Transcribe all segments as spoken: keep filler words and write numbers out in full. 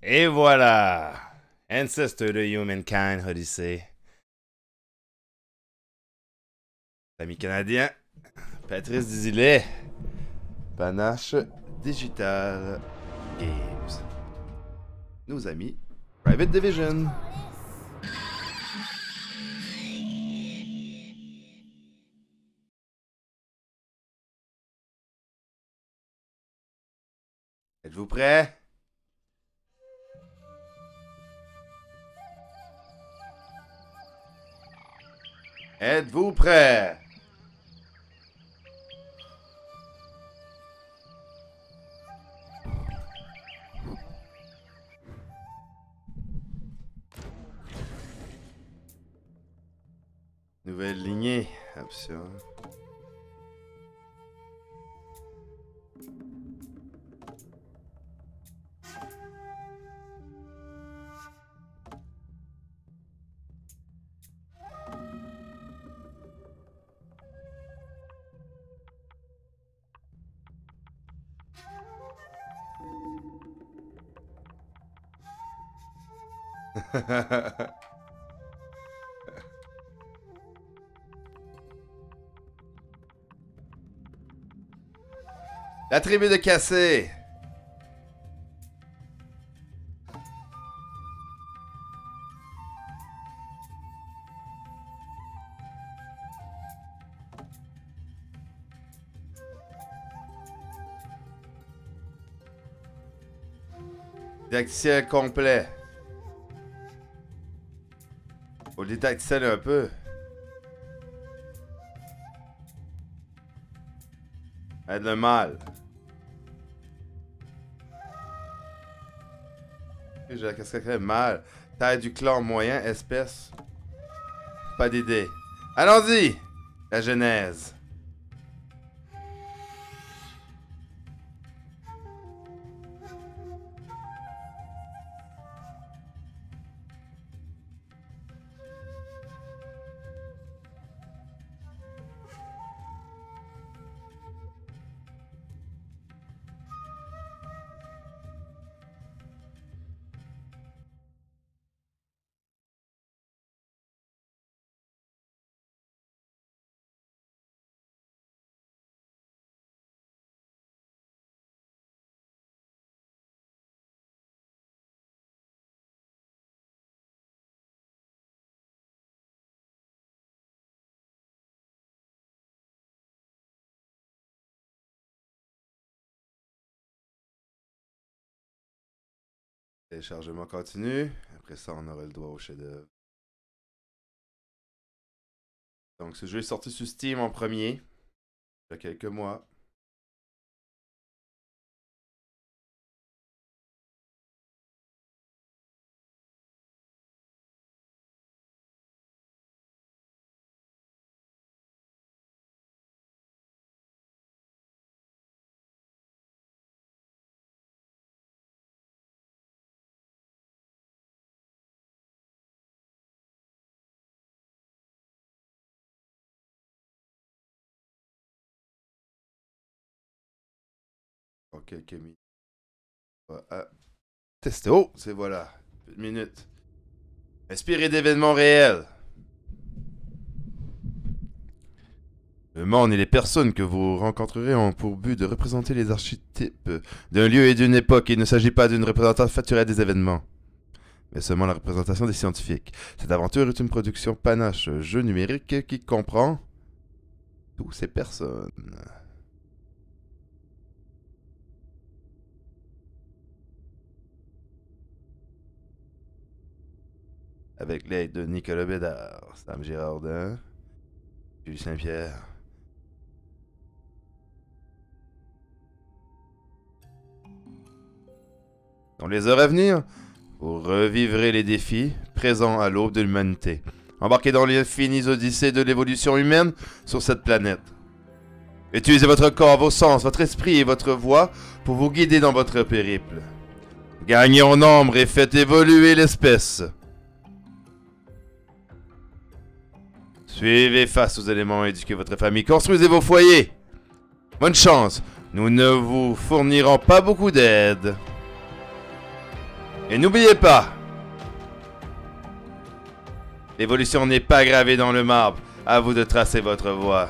Et voilà! Ancestor de Humankind Odyssey. Amis canadiens, Patrice Dizillet, Panache Digital Games. Nos amis, Private Division. Êtes-vous prêts? Êtes-vous prêts? Nouvelle lignée, option. La tribu de Cassé. Didacticiel complet. Faut le didacticiel un peu. Aide le mal. J'ai la casquette mal. Taille du clan moyen, espèce. Pas d'idée. Allons-y! La genèse. Téléchargement continu. Après ça, on aura le droit au chef-d'œuvre. Donc, ce jeu est sorti sur Steam en premier. Il y a quelques mois. Pour quelques minutes. On va tester. Oh, c'est voilà. Une minute. Inspiré d'événements réels. Le monde et les personnes que vous rencontrerez ont pour but de représenter les archétypes d'un lieu et d'une époque. Il ne s'agit pas d'une représentation factuelle des événements, mais seulement la représentation des scientifiques. Cette aventure est une production Panache, jeu numérique qui comprend toutes ces personnes. Avec l'aide de Nicolas Bédard, Sam Girardin, Julie Saint-Pierre. Dans les heures à venir, vous revivrez les défis présents à l'aube de l'humanité. Embarquez dans les infinies odyssées de l'évolution humaine sur cette planète. Utilisez votre corps, vos sens, votre esprit et votre voix pour vous guider dans votre périple. Gagnez en nombre et faites évoluer l'espèce. Suivez face aux éléments, éduquez votre famille, construisez vos foyers. Bonne chance, nous ne vous fournirons pas beaucoup d'aide. Et n'oubliez pas, l'évolution n'est pas gravée dans le marbre. À vous de tracer votre voie.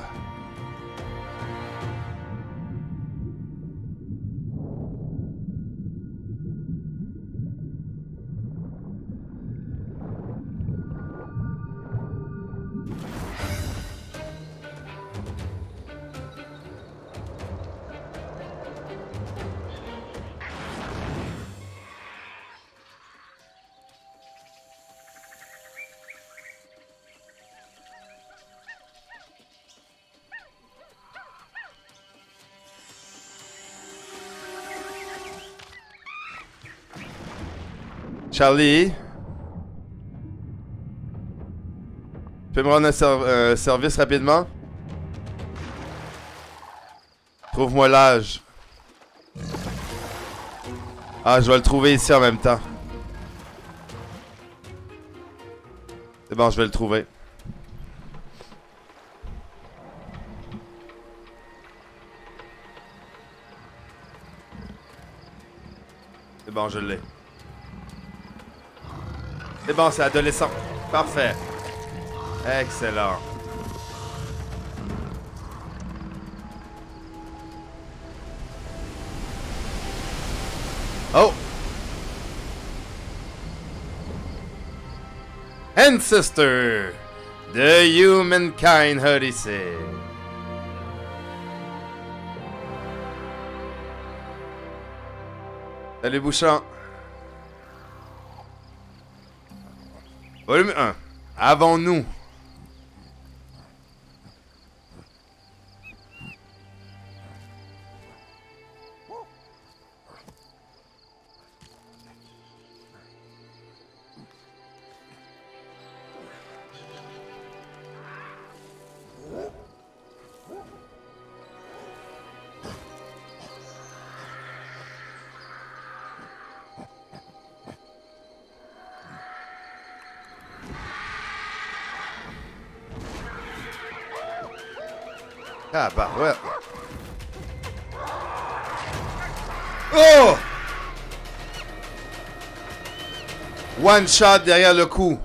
Charlie, tu peux me rendre un ser euh, service rapidement? Trouve-moi l'âge. Ah, je vais le trouver ici en même temps. C'est bon, je vais le trouver. C'est bon, je l'ai. C'est bon, c'est adolescent. Parfait. Excellent. Oh! Ancestor! The Humankind Odyssey. Salut Bouchon. Volume un. Avons-nous? Ah bah ouais. Oh! One shot derrière le cou.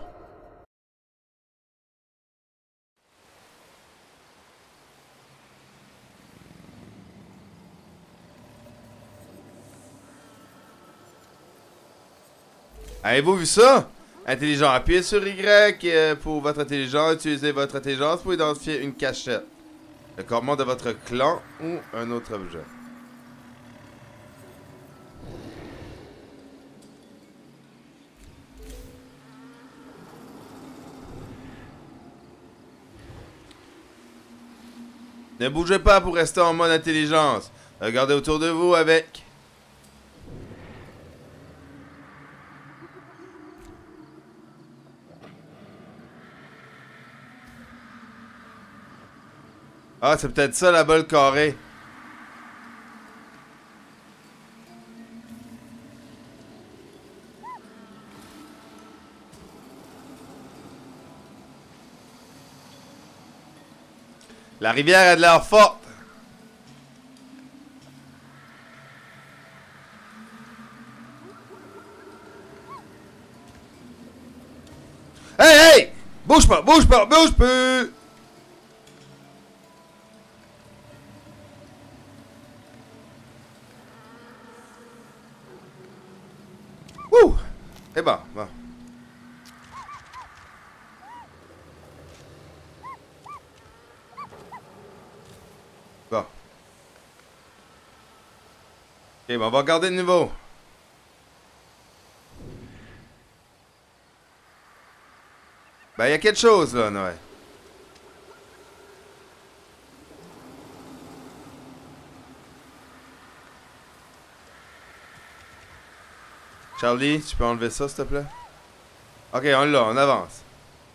Avez-vous vu ça? Intelligent. Appuyez sur Y pour votre intelligence. Utilisez votre intelligence pour identifier une cachette. Le corps de votre clan ou un autre objet. Ne bougez pas pour rester en mode intelligence. Regardez autour de vous avec... Ah, c'est peut-être ça la balle carrée. La rivière a de l'air forte. Hey, hey! Bouge pas, bouge pas, bouge plus! Ouh! C'est bon, bon. Bon. Ok, bon, on va regarder le niveau. Ben, il y a quelque chose, là, Noël. Charlie, tu peux enlever ça, s'il te plaît? Ok, on l'a, on avance.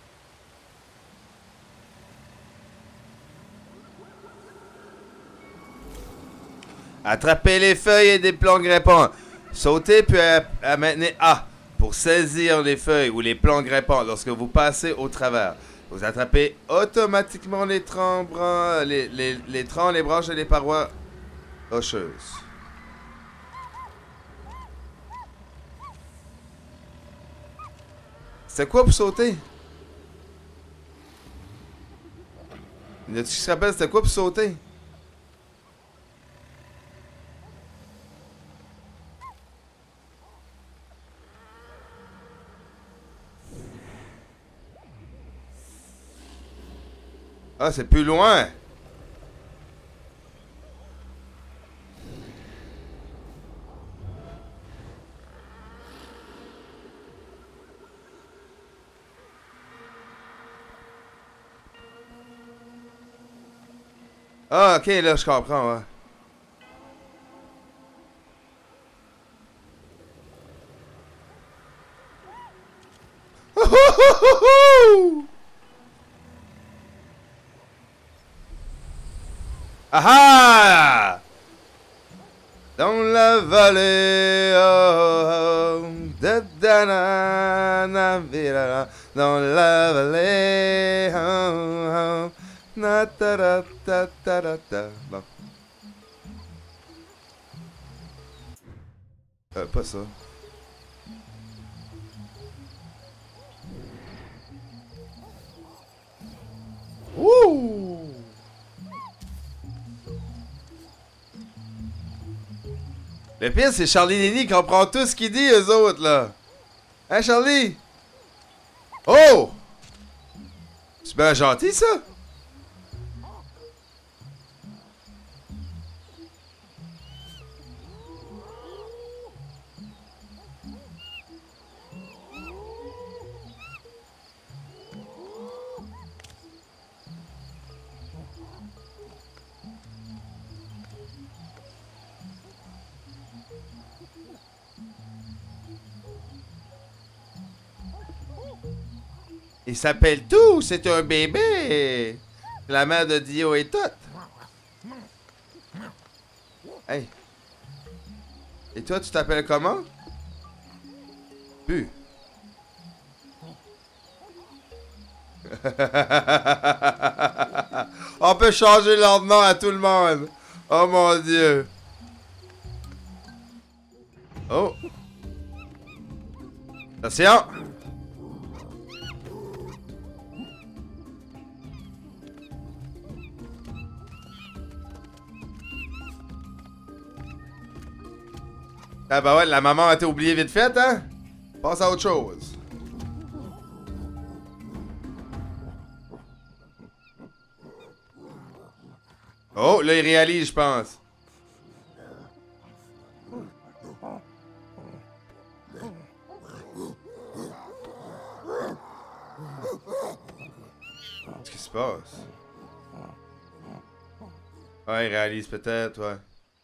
Attrapez les feuilles et des plants grimpants. Sautez puis maintenez A pour saisir les feuilles ou les plants grimpants lorsque vous passez au travers. Vous attrapez automatiquement les troncs, les, les, les troncs, les branches et les parois rocheuses. C'était quoi pour sauter? Y a-tu qui se rappelle c'était quoi pour sauter? Ah, c'est plus loin! Ah, ok, là, je comprends, ouais. Ah! Dans la vallée, oh, oh, da, da, na, na, vi, la, la. Dans la vallée, oh, oh, na, ta, ta, ta, ta, ta, ta. Bon. Euh, pas ça. Ouh! Le pire, c'est Charlie Lenny qui comprend tout ce qu'il dit, eux autres, là. Hein, Charlie? Oh! C'est bien gentil, ça? Il s'appelle tout, c'est un bébé. La mère de Dio est toute. Hey. Et toi, tu t'appelles comment? Bu. On peut changer leur nom à tout le monde. Oh mon Dieu. Oh. Attention. Ah bah ouais, la maman a été oubliée vite fait, hein? Passe à autre chose. Oh, là, il réalise, je pense. Qu'est-ce qui se passe? Ouais, il réalise peut-être, ouais.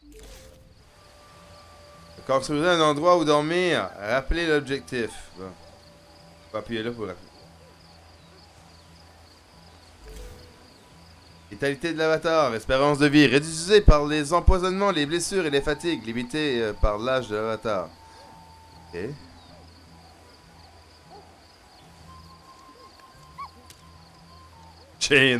Construisez un endroit où dormir. Rappelez l'objectif. Bon. On va appuyer là pour rappeler. Vitalité de l'avatar. Espérance de vie. Réduisée par les empoisonnements, les blessures et les fatigues. Limitée euh, par l'âge de l'avatar. Ok. Chain.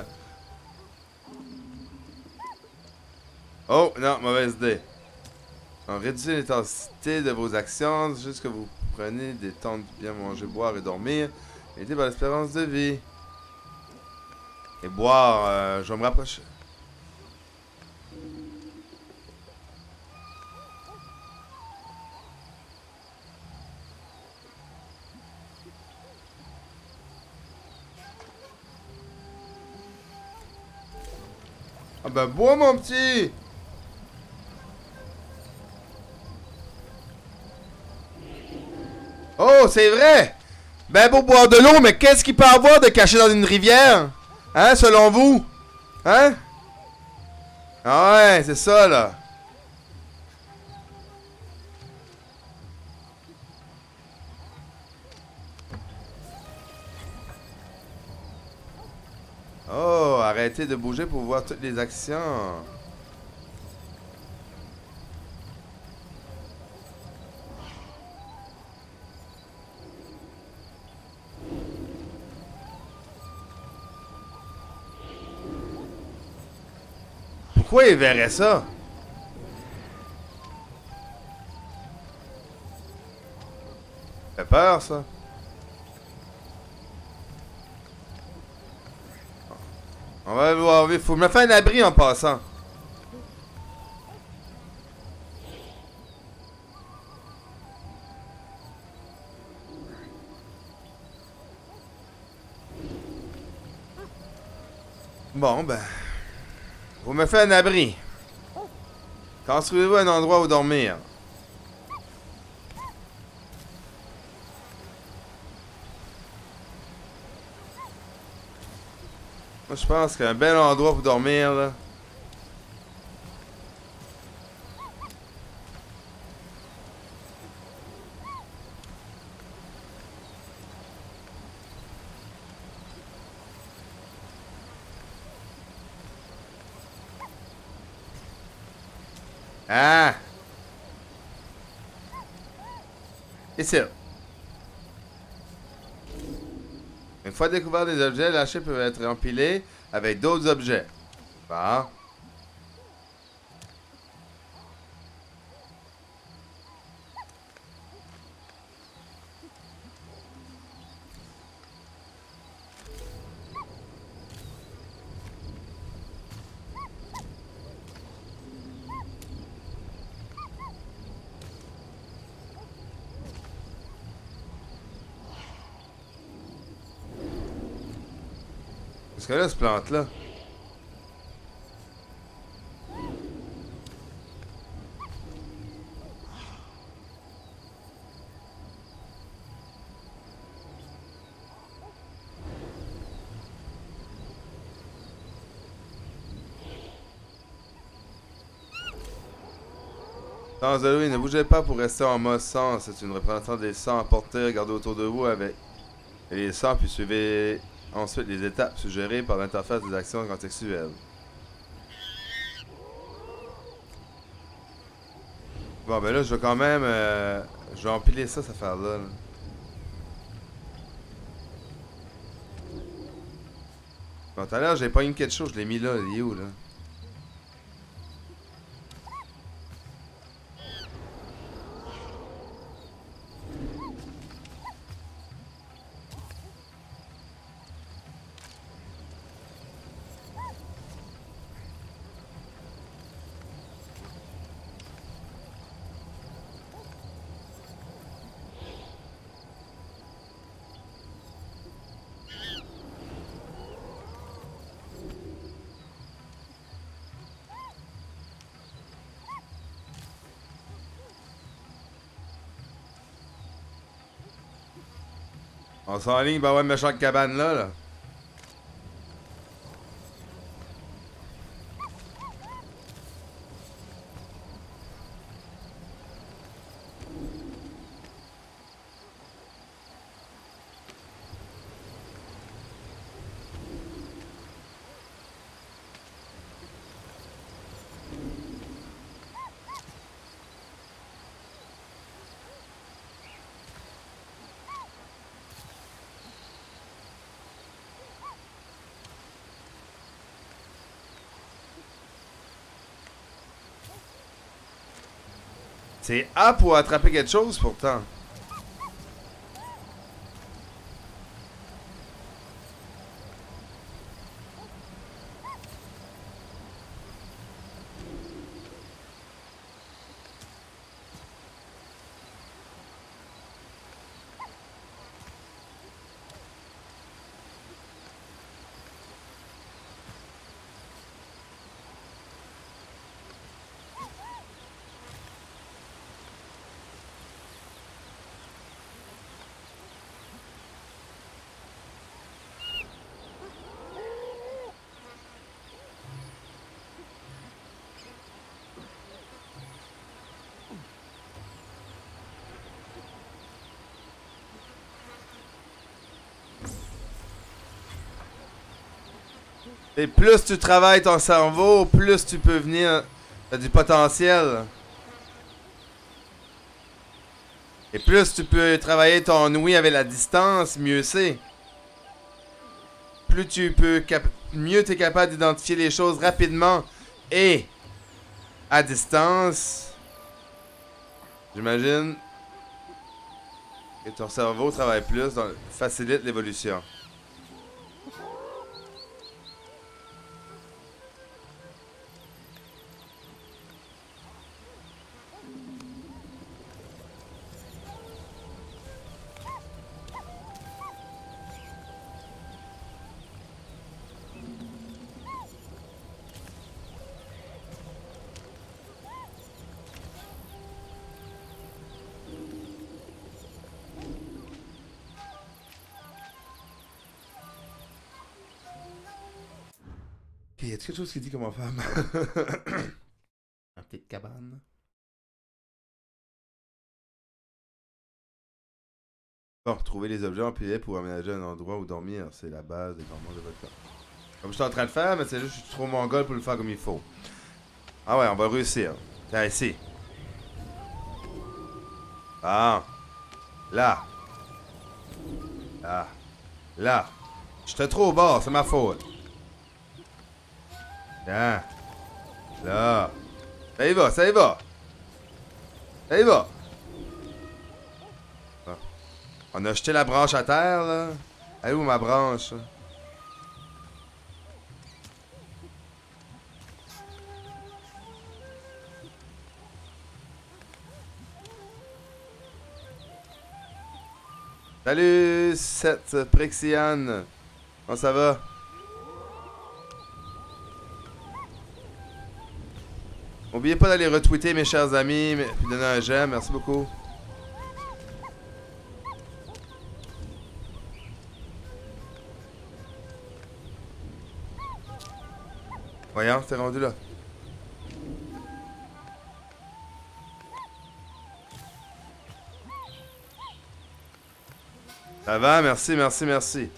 Oh, non, mauvaise idée. En réduisez l'intensité de vos actions, juste que vous prenez des temps de bien manger, boire et dormir. Aidé par l'espérance de vie. Et boire, euh, je vais me rapprocher. Ah ben bois mon petit! Oh, c'est vrai! Ben pour boire de l'eau, mais qu'est-ce qu'il peut avoir de caché dans une rivière? Hein, selon vous? Hein? Ah ouais, c'est ça, là. Oh, arrêtez de bouger pour voir toutes les actions. Pourquoi il verrait ça? Ça fait peur, ça. On va voir. Il faut me faire un abri en passant. Bon, ben... Vous me faites un abri. Construisez-vous un endroit où dormir. Moi, je pense qu'un bel endroit pour dormir, là... Ah! Ici. Une fois découvert des objets, lâchés peuvent être empilés avec d'autres objets. Bon. Qu'est-ce que là, cette plante-là? Sans de lui, ne bougez pas pour rester en mode sang. C'est une représentante des sangs à porter. Regardez autour de vous avec les sangs, puis suivez ensuite les étapes suggérées par l'interface des actions contextuelles. Bon, ben là, je vais quand même... Euh, je vais empiler ça, cette affaire-là. Là. Bon, tout à l'heure, j'ai pas eu quelque chose. Je l'ai mis là. Il est où, là? On s'enligne, ben ouais, méchante cabane là, là. C'est A pour attraper quelque chose, pourtant. Et plus tu travailles ton cerveau, plus tu peux venir... T'as du potentiel. Et plus tu peux travailler ton ouïe avec la distance, mieux c'est. Plus tu peux... Cap mieux tu es capable d'identifier les choses rapidement et à distance. J'imagine que ton cerveau travaille plus, donc facilite l'évolution. Ok, y a quelque chose qui dit comment faire? Une petite cabane. Bon, trouver les objets en P V P pour aménager un endroit où dormir, c'est la base des grands de votre corps. Comme je suis en train de faire, mais c'est juste que je suis trop mongol pour le faire comme il faut. Ah ouais, on va réussir. Tiens, ici. Ah. Là. Là. Là. J'étais trop bas, c'est ma faute. Tiens. Là. Ça y va, ça y va. Ça y va. Ah. On a jeté la branche à terre, là. Elle est où ma branche? Salut, Seth Prexian. Comment ça va? N'oubliez pas d'aller retweeter mes chers amis, mais puis donner un j'aime, merci beaucoup. Voyons, t'es rendu là. Ça va, merci, merci, merci.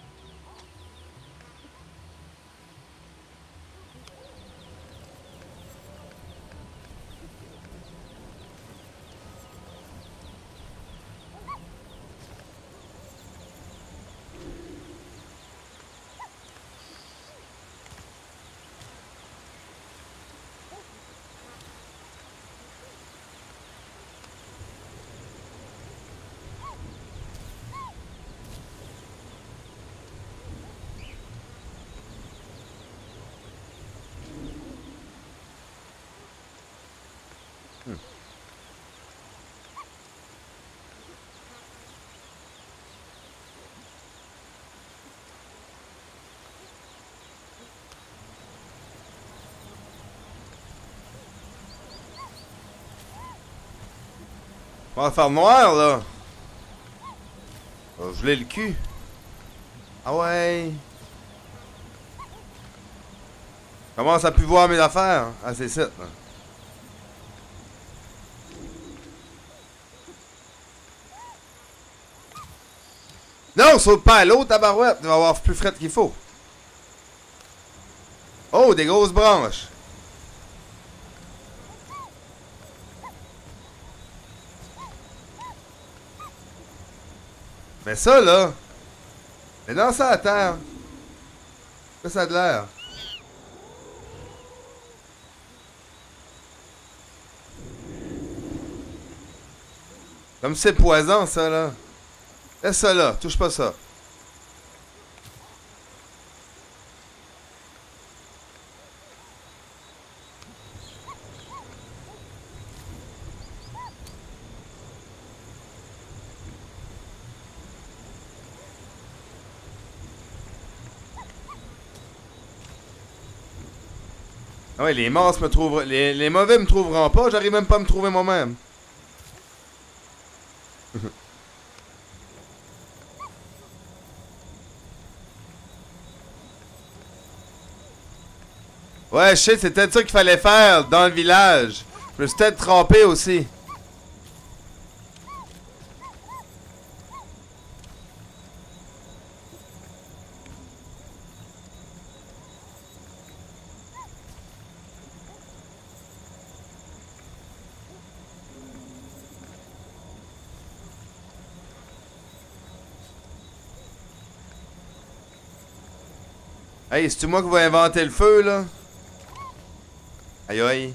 Hmm. On va faire noir, là. On va geler le cul. Ah ouais. Commence à plus voir mes affaires. Ah, c'est ça. Non, saute pas à l'eau, tabarouette. Tu vas avoir plus fret qu'il faut. Oh, des grosses branches. Mais ça, là. Mais dans ça à terre. Ça, ça a de l'air. Comme c'est poison, ça, là. Laisse ça là, touche pas ça. Ah ouais, les monstres me trouveront. Les, les mauvais me trouveront pas, j'arrive même pas à me trouver moi-même. Ouais, je sais, c'est peut-être ça qu'il fallait faire dans le village. Je me suis peut-être trompé aussi. Hey, c'est-tu moi qui vais inventer le feu, là? Aïe aïe.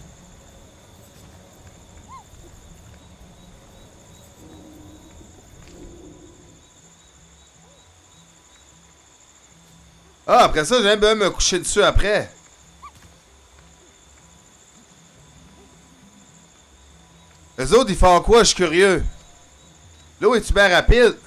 Ah, après ça, j'aime bien me coucher dessus après. Les autres, ils font quoi? Je suis curieux. L'eau est-tu bien rapide?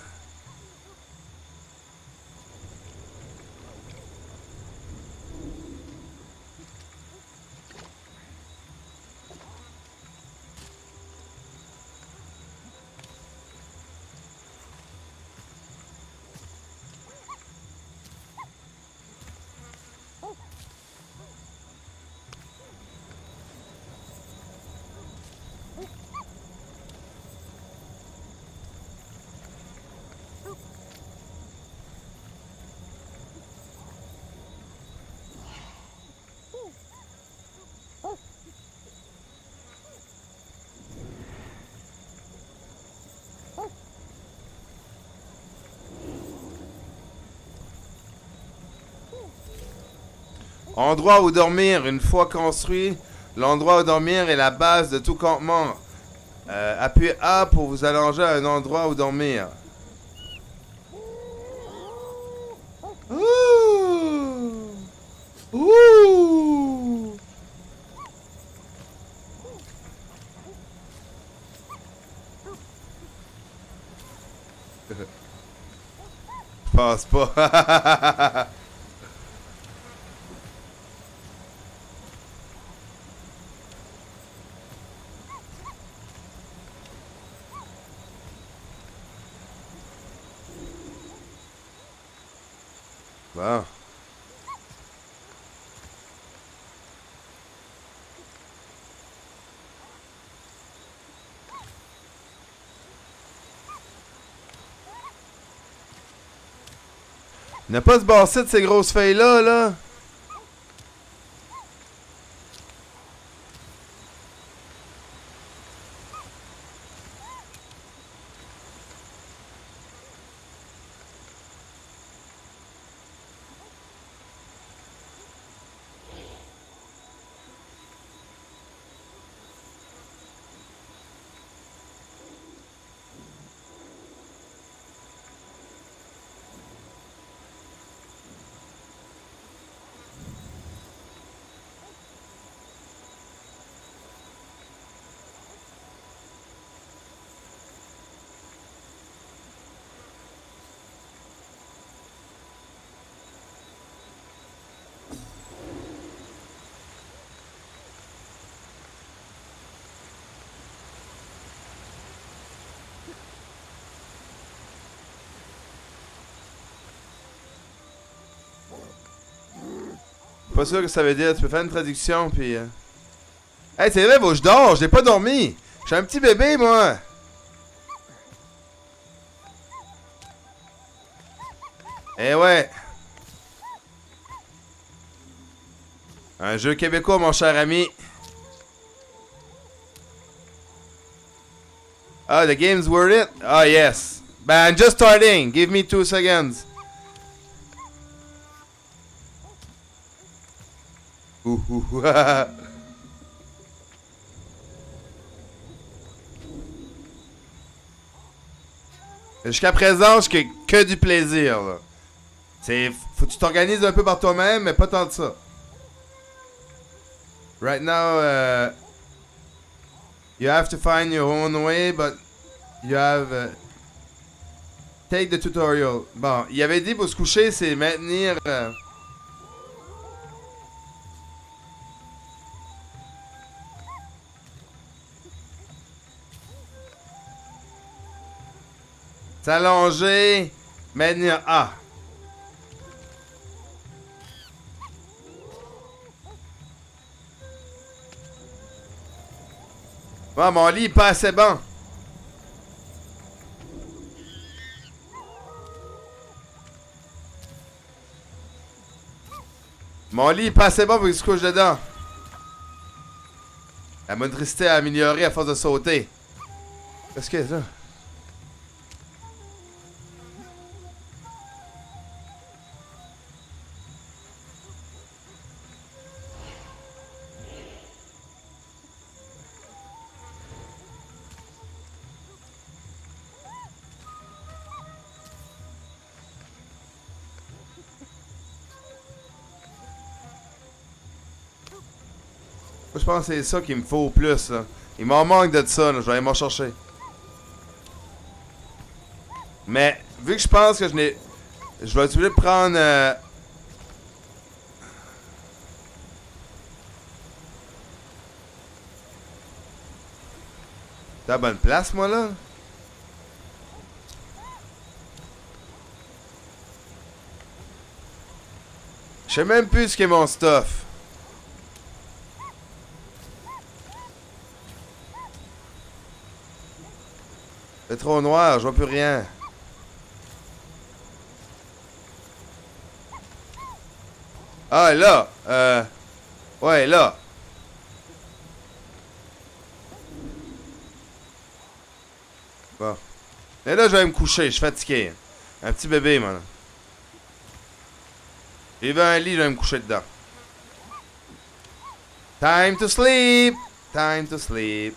Endroit où dormir. Une fois construit, l'endroit où dormir est la base de tout campement. Euh, appuyez A pour vous allonger à un endroit où dormir. Ouh! Ouh! Je pense pas. Bon. Il n'a pas se basser de ces grosses feuilles-là, là. Pas sûr que ça veut dire. Tu peux faire une traduction, puis... Euh... Hey, c'est vrai, faut que je dors. J'ai pas dormi. Je suis un petit bébé, moi. Eh ouais. Un jeu québécois, mon cher ami. Ah, the game's worth it? Ah, yes. Ben, I'm just starting. Give me two seconds. Ouh, ouh, ouh. Jusqu'à présent, je n'ai que du plaisir, là. C'est... Faut que tu t'organises un peu par toi-même, mais pas tant de ça. Right now, uh, you have to find your own way, but you have... Uh, take the tutorial. Bon, il avait dit pour se coucher, c'est maintenir... Uh, s'allonger, maintenir A. Bon, mon lit est pas assez bon. Mon lit est pas assez bon pour qu'il se couche dedans. La motricité a amélioré à force de sauter. Qu'est-ce que c'est ça? Je pense que c'est ça qu'il me faut au plus, là. Il m'en manque de ça, là. Je vais aller m'en chercher. Mais, vu que je pense que je n'ai... Je vais être obligé de prendre... Euh... T'as la bonne place, moi, là? Je sais même plus ce qu'est mon stuff. C'est trop noir, je vois plus rien. Ah, là! Euh... Ouais, là. Bon. Et là, je vais me coucher, je suis fatigué. Un petit bébé, moi. J'ai vu un lit, je vais me coucher dedans. Time to sleep! Time to sleep.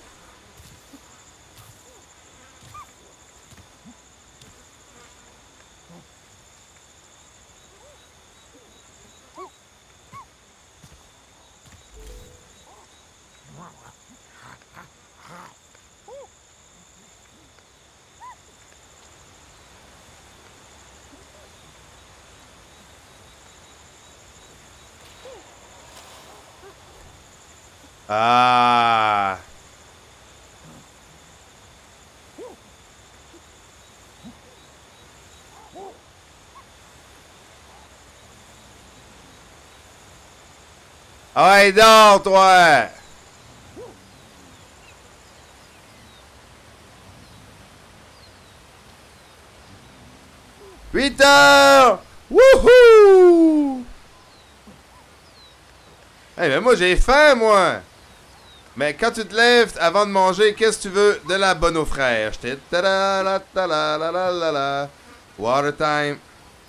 Ah. Ouais, dors, toi! huit heures! Wouhou! Hey, mais moi, j'ai faim, moi! Mais quand tu te lèves avant de manger, qu'est-ce que tu veux? De la bonne eau fraîche. Water time.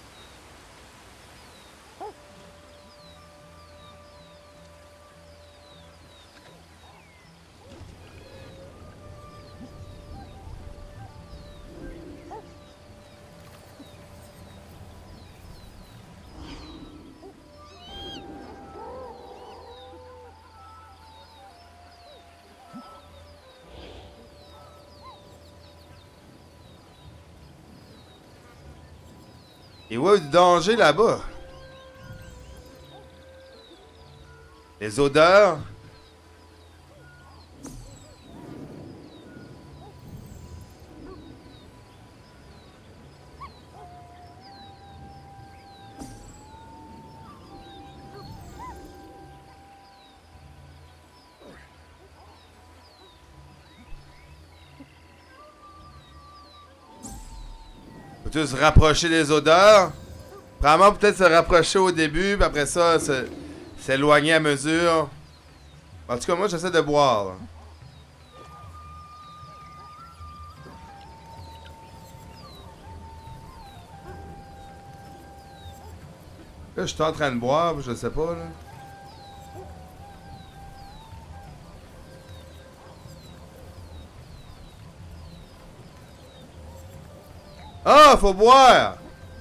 Il y a du danger là-bas. Les odeurs. Faut-tu se rapprocher des odeurs? Probablement peut-être se rapprocher au début, puis après ça, s'éloigner à mesure. En tout cas, moi, j'essaie de boire. Là. Là, je suis en train de boire, je sais pas, là. Ah, faut boire!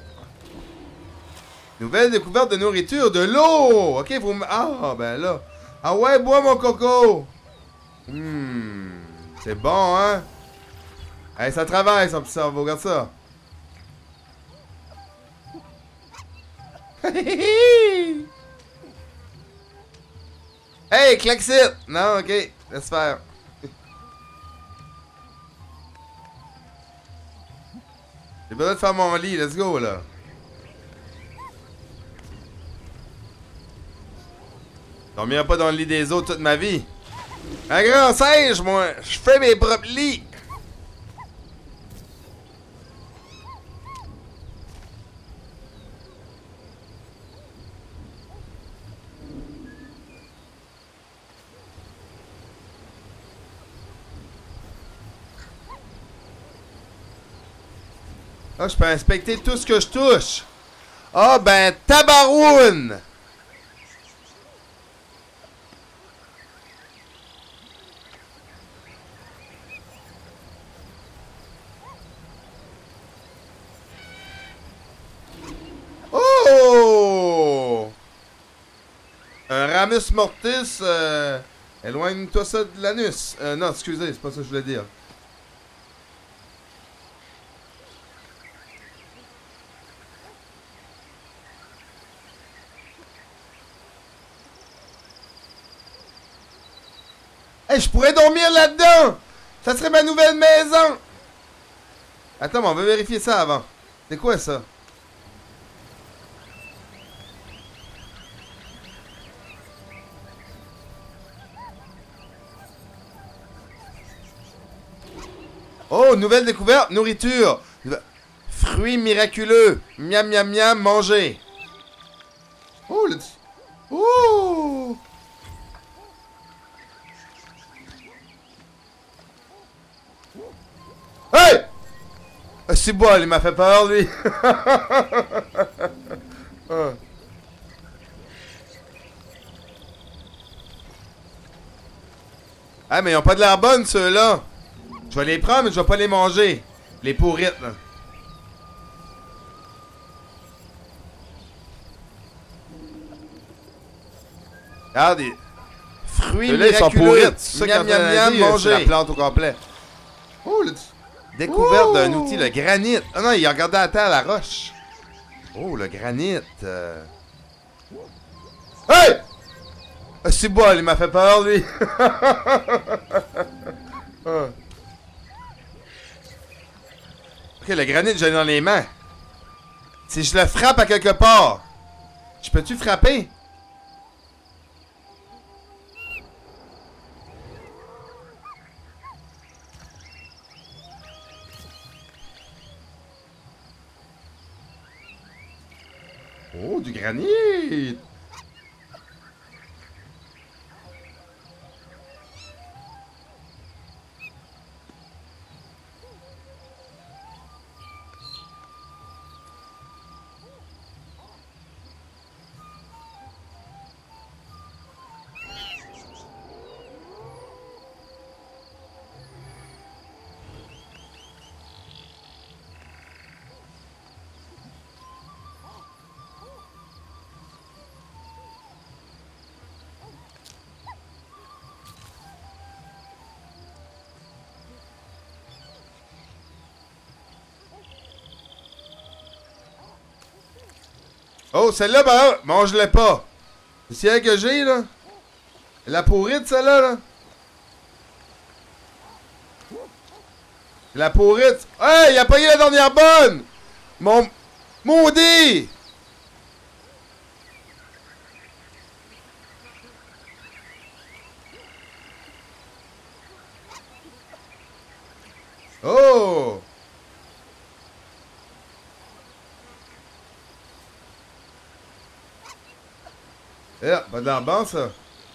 Nouvelle découverte de nourriture, de l'eau! Ok, faut... Ah, ben là. Ah ouais, bois mon coco! Hum, c'est bon, hein? Hey, ça travaille, ça, ça, regarde ça. Hey, Klaxit! Non, ok, laisse faire. J'ai besoin de faire mon lit, let's go, là. Je dormirai pas dans le lit des autres toute ma vie. Un grand singe, moi! Je fais mes propres lits! Ah, je peux inspecter tout ce que je touche. Ah, ben, tabaroune! Oh! Un ramus mortis, euh, éloigne-toi ça de l'anus. Euh, non, excusez, c'est pas ça que je voulais dire. Hey, je pourrais dormir là-dedans! Ça serait ma nouvelle maison! Attends, mais on va vérifier ça avant. C'est quoi ça? Oh, nouvelle découverte, nourriture. Fruits miraculeux. Miam, miam, miam, manger. Oh, le... Oh! Hey! Ah, c'est bon, il m'a fait peur, lui. Ah. Ah, mais ils ont pas de l'air bonnes, ceux-là. Je vais les prendre, mais je vais pas les manger. Les pourrites, là. Regarde, les fruits Là, ils sont miraculeux. pourrites. C'est ça Miam, qu'il est en miam, train de miam, dire, manger. c'est La plante au complet. Oh, le... découverte Ouh. d'un outil, le granit. Ah non, il a regardé à terre la roche. Oh, le granit. Euh... Hey! Ah, c'est bon, il m'a fait peur, lui. Ah. Ok, le granit, j'ai dans les mains. Si je le frappe à quelque part, je peux-tu frapper? Oh, du granit! Oh, celle-là, bah, mange-la pas. C'est elle que j'ai, là. La pourrite, celle-là, là. La pourrite. Hey, il a payé la dernière bonne! Mon... Maudit! Oh! Eh, pas de l'arban, ça.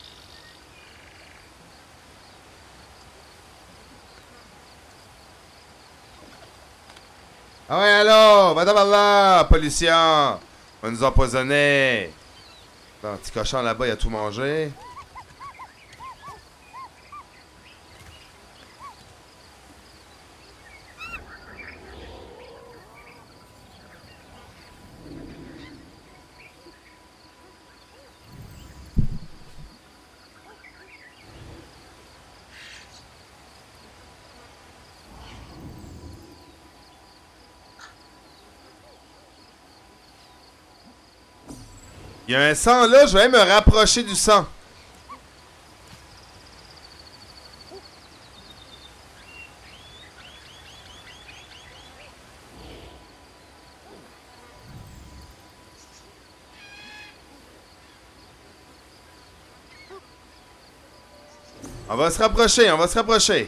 Ah ouais, alors, va d'abord là, pollution. On va nous empoisonner. Bon, petit cochon là-bas, il a tout mangé. Il y a un sang là, je vais me rapprocher du sang. On va se rapprocher, on va se rapprocher.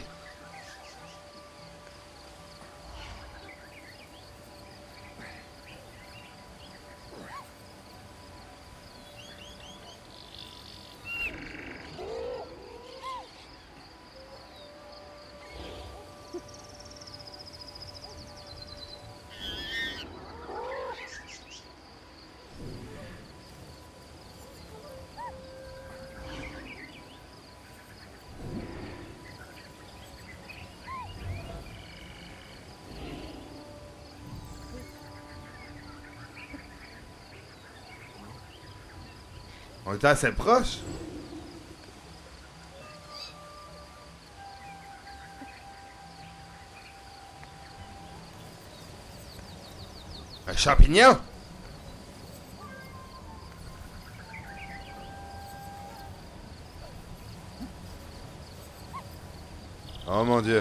On était assez proche. Un champignon? Oh mon Dieu.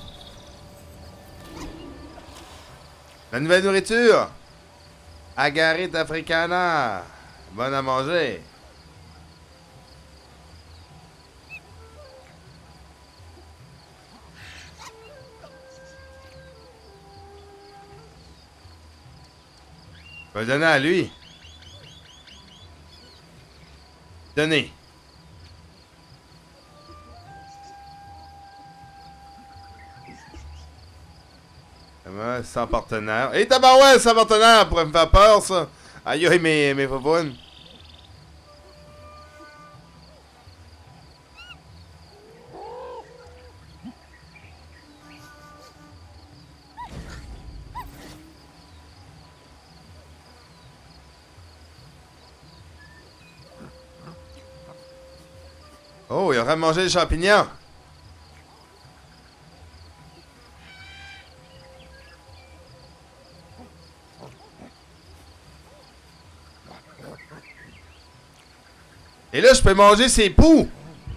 La nouvelle nourriture. Agarit africana. Bonne à manger. Je vais le donner à lui. Donnez. Comment, sans partenaire. Hé, tabarouette, sans partenaire, pourrait me faire peur, ça. Aïe, aïe, mes, mes fofounes. Oh, il est en train de manger des champignons. Et là, je peux manger ses poux.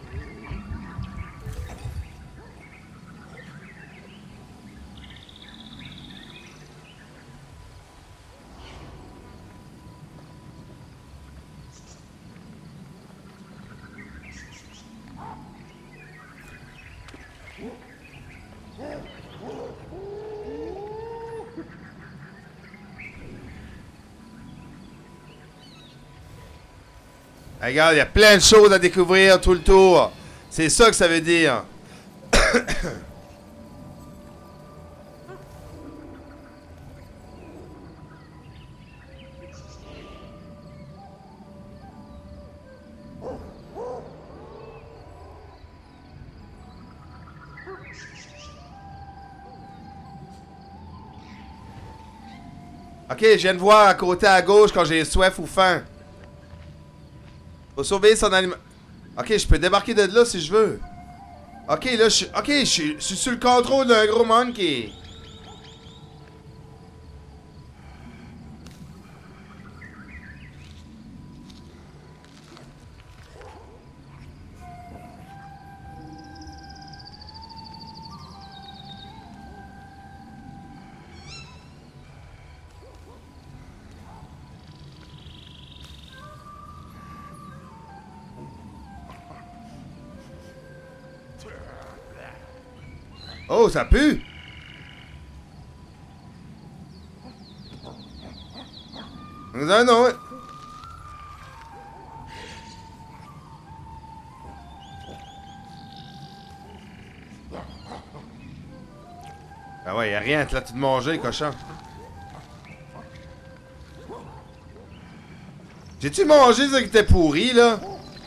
Regarde, il y a plein de choses à découvrir tout le tour. C'est ça que ça veut dire. Ok, je viens de voir à côté à gauche quand j'ai soif ou faim. Faut surveiller son aliment. Ok, je peux débarquer de là si je veux. Ok, là, je suis. Ok, je suis, je suis sous le contrôle d'un gros monkey. Oh, ça pue! Non, non. Ah ouais, y'a rien, t'es là, tu te manger, cochon. J'ai-tu mangé ça qui était pourri, là?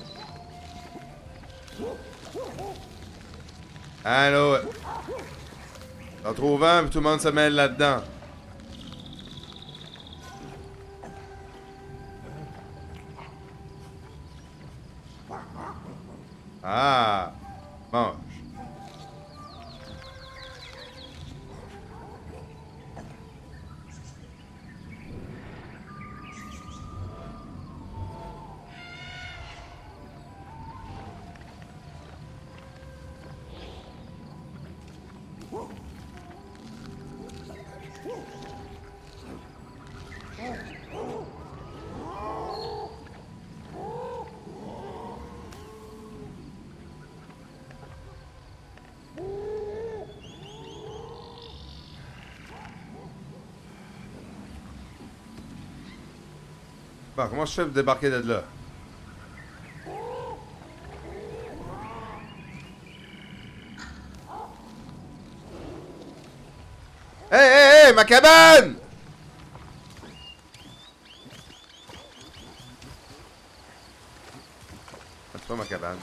Allô? T'en trouves un, pis tout le monde se mêle là-dedans. Ah! Bon. Bon, comment je fais pour débarquer de là? Hey, hey, hey, ma cabane! Ah, c'est pas ma cabane.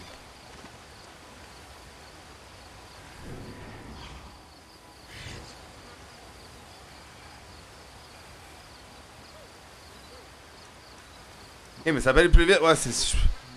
Eh, mais ça va aller plus vite. Ouais, c'est...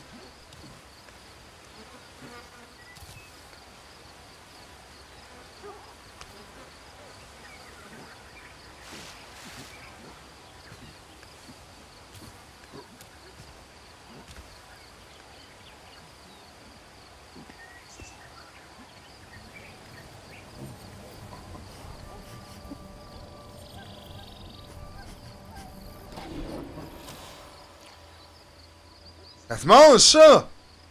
Ça se mange, ça!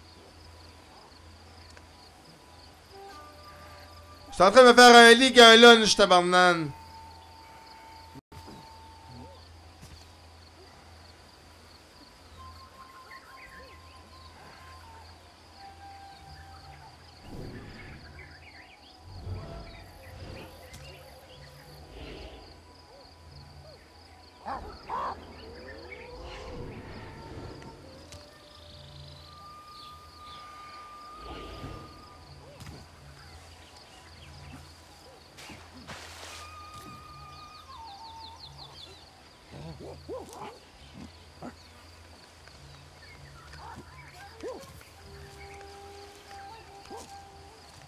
Je suis en train de me faire un lit et un lunch, tabarnane.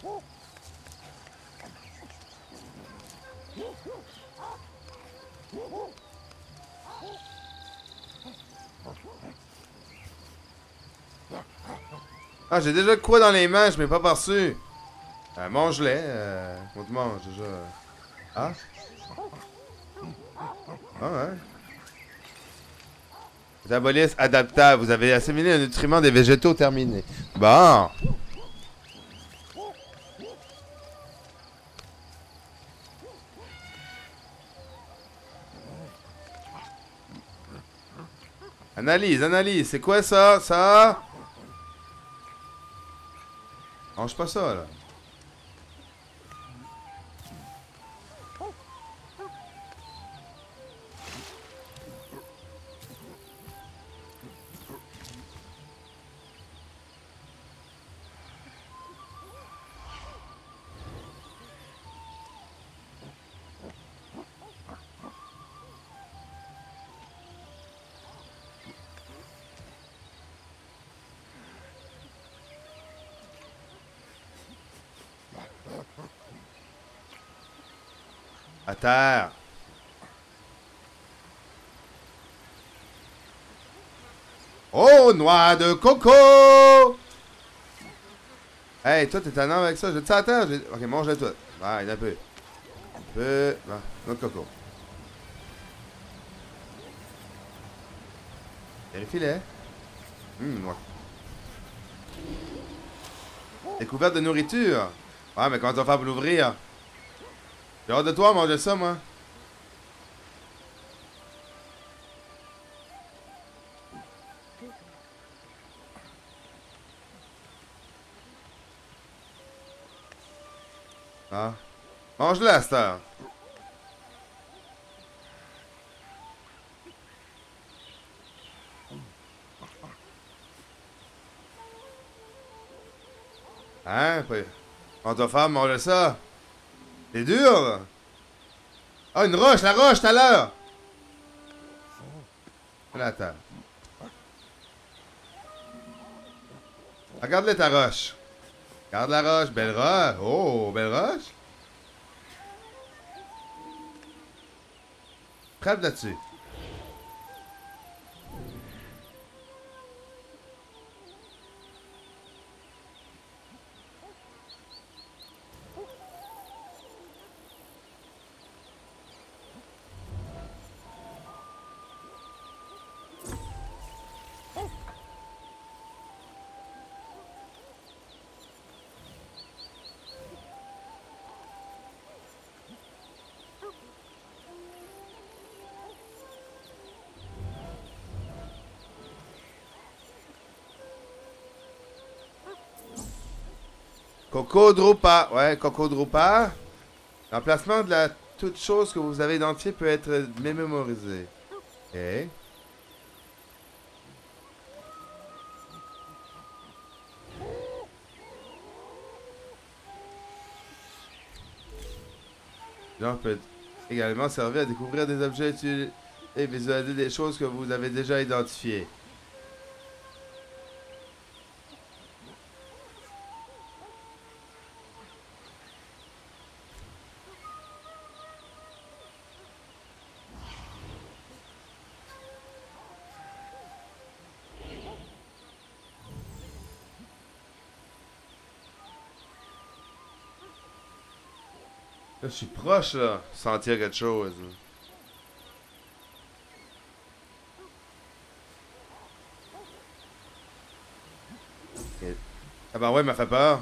Ah, j'ai déjà quoi dans les mains, je m'ai pas perçu. Euh, mange-les. Euh, on te mange déjà. Ah? Ah ouais. Métabolisme adaptable. Vous avez assimilé un nutriment des végétaux terminé. Bon. Analyse, analyse. C'est quoi ça? Ça? Mange pas ça, là. À terre. Oh, noix de coco! Hey, toi, t'es un homme avec ça. Je te à terre. Ok, mange-le tout. Ouais, un peu. Un peu. Ah, noix de coco. Vérifie-les. Hum, ouais. Découverte de nourriture. Ouais, mais comment tu vas faire pour l'ouvrir? J'ai hâte de toi manger ça, moi. Ah. Mange-le à cette heure. Hein? On va faire manger ça. C'est dur, là. Ah, une roche, la roche, tout à l'heure. Là, attends. Regarde-le ta roche. Regarde la roche, belle roche. Oh, belle roche. Frappe là-dessus. Coco Drupa. Ouais, Coco Drupa. L'emplacement de la toute chose que vous avez identifiée peut être mémorisé. Ok. Genre peut également servir à découvrir des objets utiles et visualiser des choses que vous avez déjà identifiées. Là, je suis proche, là. Sentir quelque chose. Ok. Ah bah ouais, il m'a fait peur.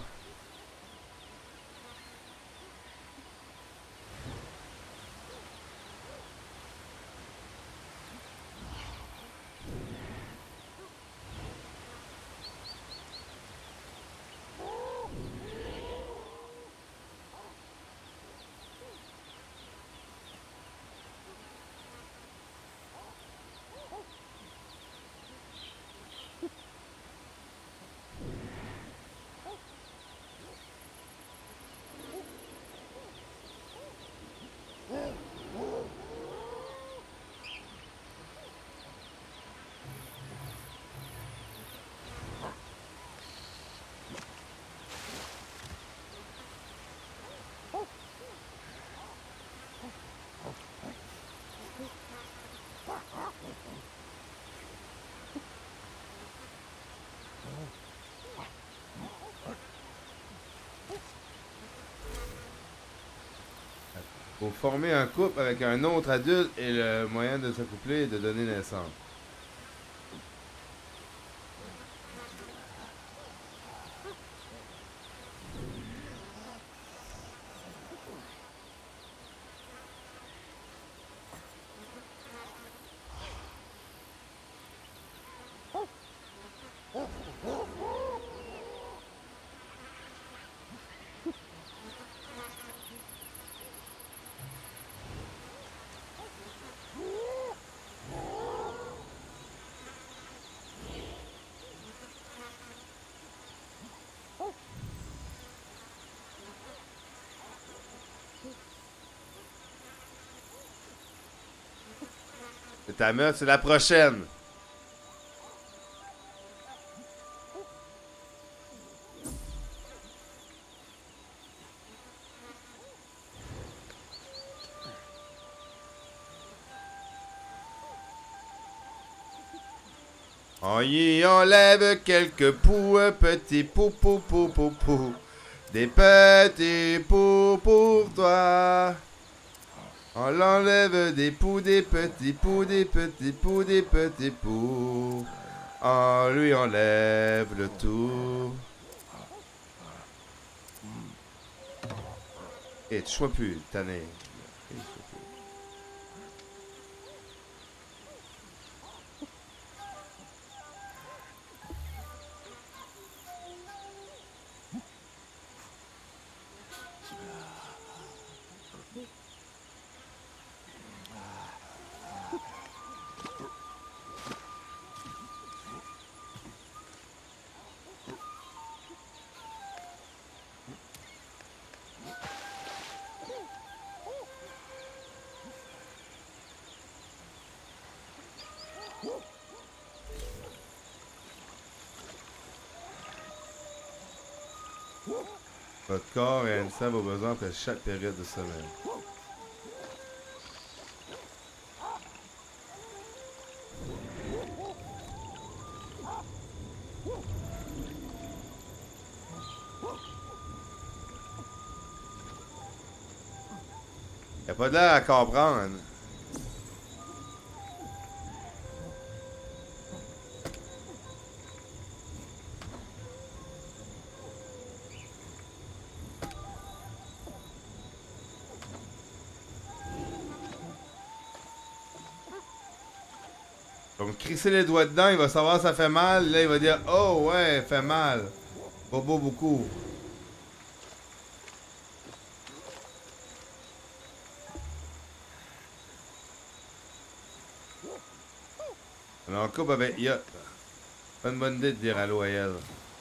Faut former un couple avec un autre adulte et le moyen de s'accoupler est de donner naissance. C'est ta meuf, c'est la prochaine. On y enlève quelques poux, petits poux, poux, poux, poux, poux. Des petits poux pour toi. On l'enlève des poux, des petits poux, des petits poux, des petits poux. On lui enlève le tout. Et tu sois plus tanné. Votre corps et un vos besoins après chaque période de sommeil. Y'a pas de l'air à comprendre. Donc, crisser les doigts dedans, il va savoir ça fait mal. Là, il va dire, oh ouais, fait mal. Bobo beaucoup. Alors, en couple avec Yacht. Pas une bonne idée de dire allô à elle.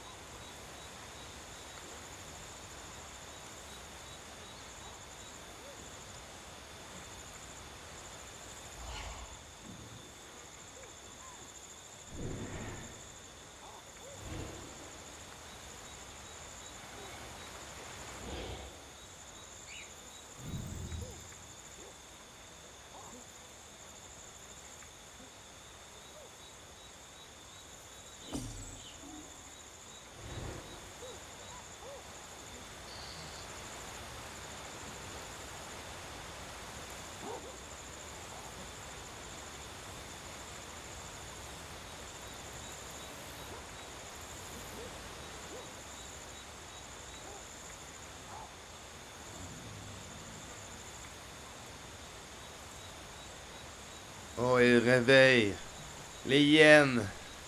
Oh, il réveille. Les hyènes.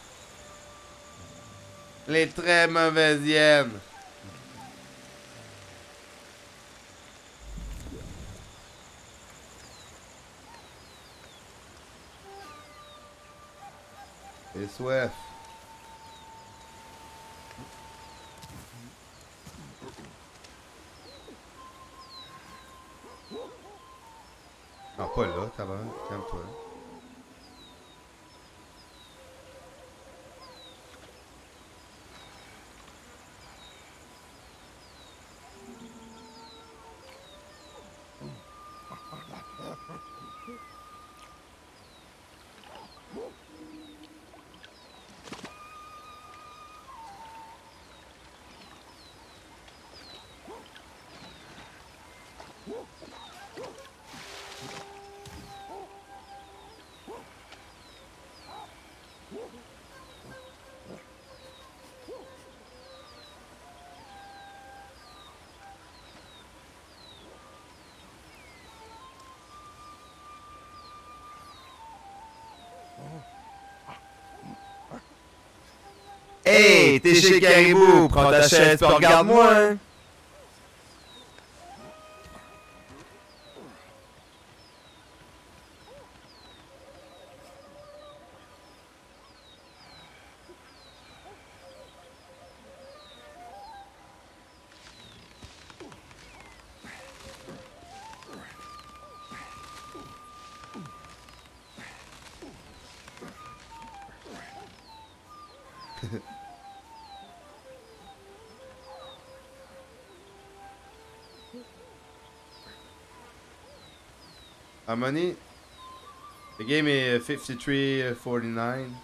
Les très mauvaises hyènes. Et soif. Ah, pas là, t'as va. Calme-toi. Hey, t'es chez Caribou, prends ta chaise puis regarde-moi. How many? The game is fifty-three forty-nine.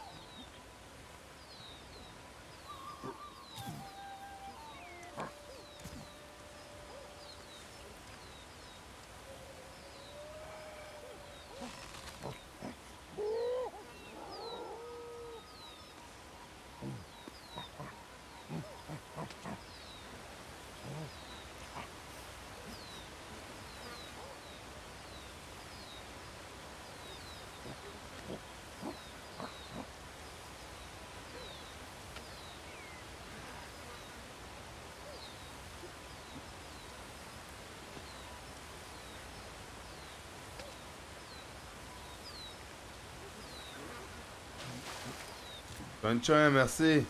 Bonne chance, merci.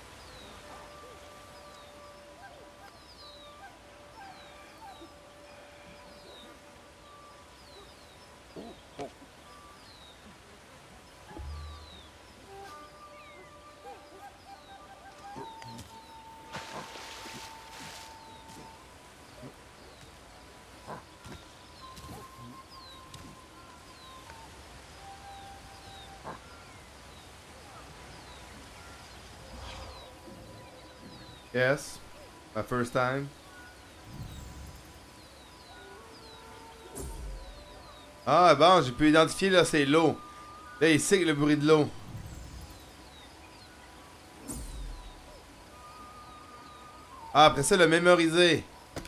Yes, my first time. Ah bon, j'ai pu identifier là, c'est l'eau. Là, il sait que le bruit de l'eau. Ah, après ça, le mémoriser.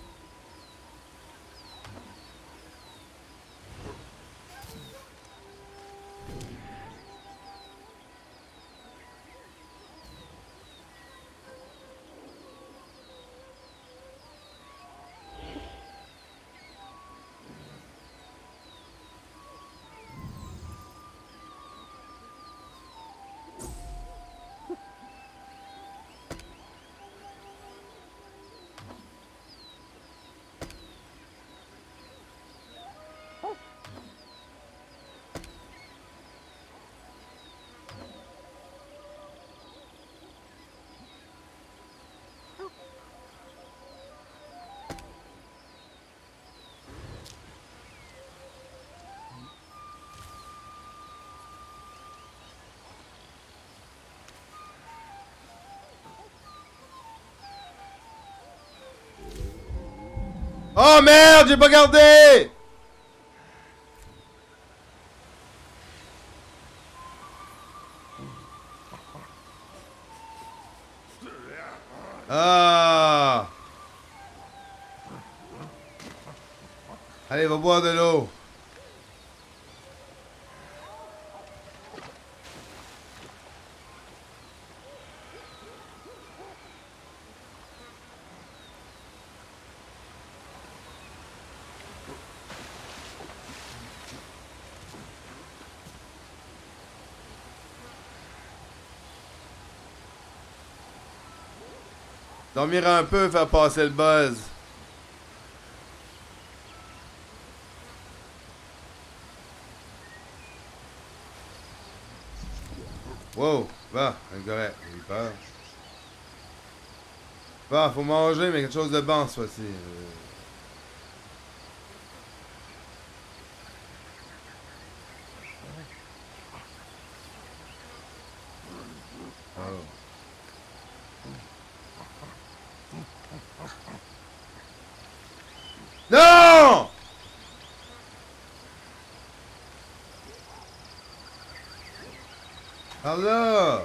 Oh merde, j'ai pas gardé! Ah! Allez, va boire de l'eau. Dormir un peu, faire passer le buzz. Wow, bah, correct, j'ai eu peur. Bon, faut manger, mais quelque chose de bon, ce fois-ci. Euh... Oh. Non! Ah là!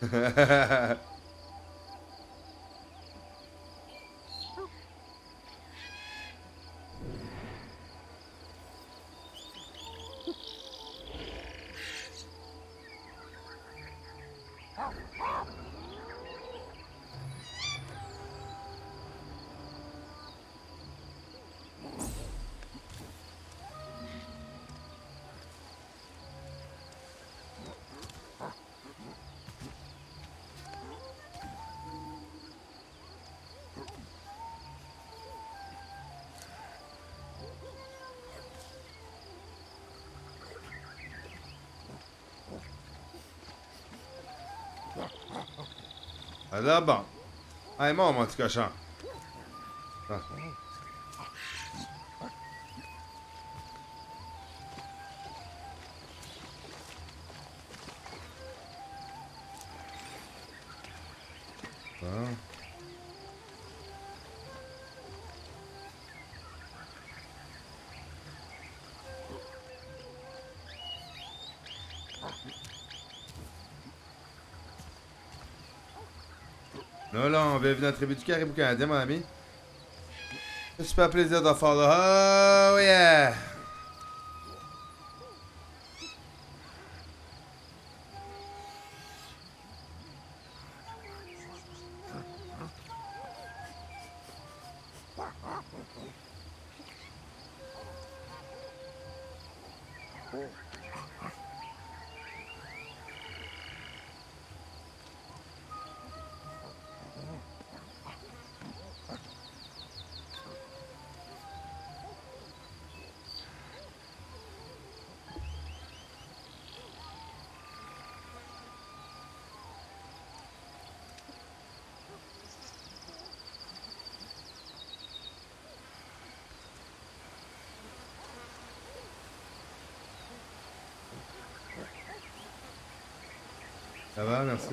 Alors bon. Allez, mon mon petit cochon. Ah. Ah. Là, là, on bienvenue dans la tribu du Caribou canadien, mon ami. C'est super plaisir d'en faire là. Oh yeah! Ça va, merci.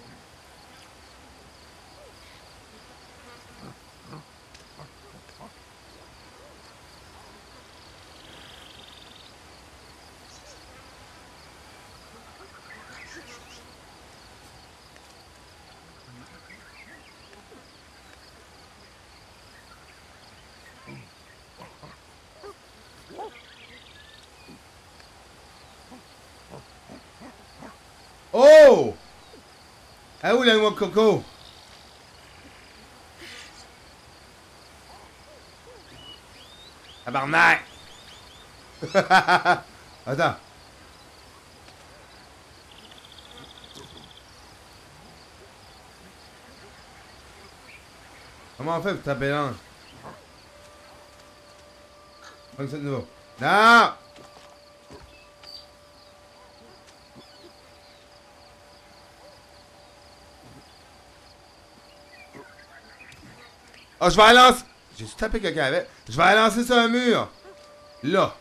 Oh! Ah où la noix de coco? Tabarnak! Attends. Comment on fait pour taper l'ange? Prends ça de nouveau. Non! Oh, je vais la lancer. J'ai tapé quelqu'un avec. Je vais la lancer sur un mur. Là.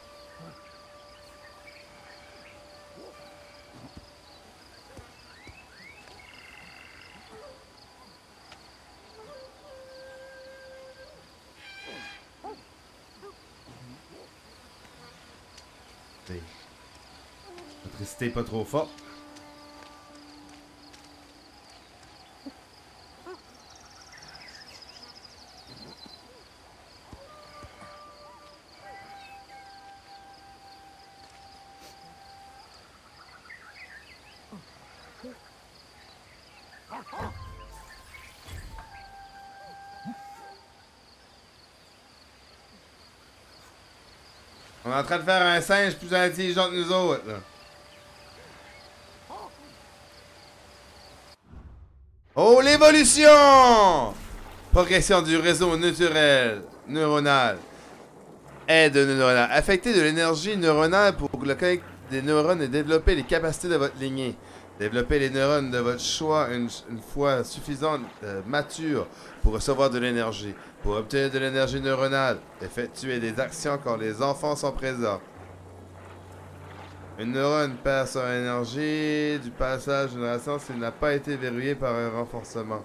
L'électricité pas trop forte. On est en train de faire un singe plus intelligent que nous autres, là. Oh, l'évolution! Progression du réseau naturel, neuronal. Aide neuronale. Affecter de l'énergie neuronale pour le connecter des neurones et développer les capacités de votre lignée. Développer les neurones de votre choix une, une fois suffisamment euh, matures pour recevoir de l'énergie. Pour obtenir de l'énergie neuronale, effectuer des actions quand les enfants sont présents. Une neurone perd son énergie du passage de génération s'il n'a pas été verrouillé par un renforcement.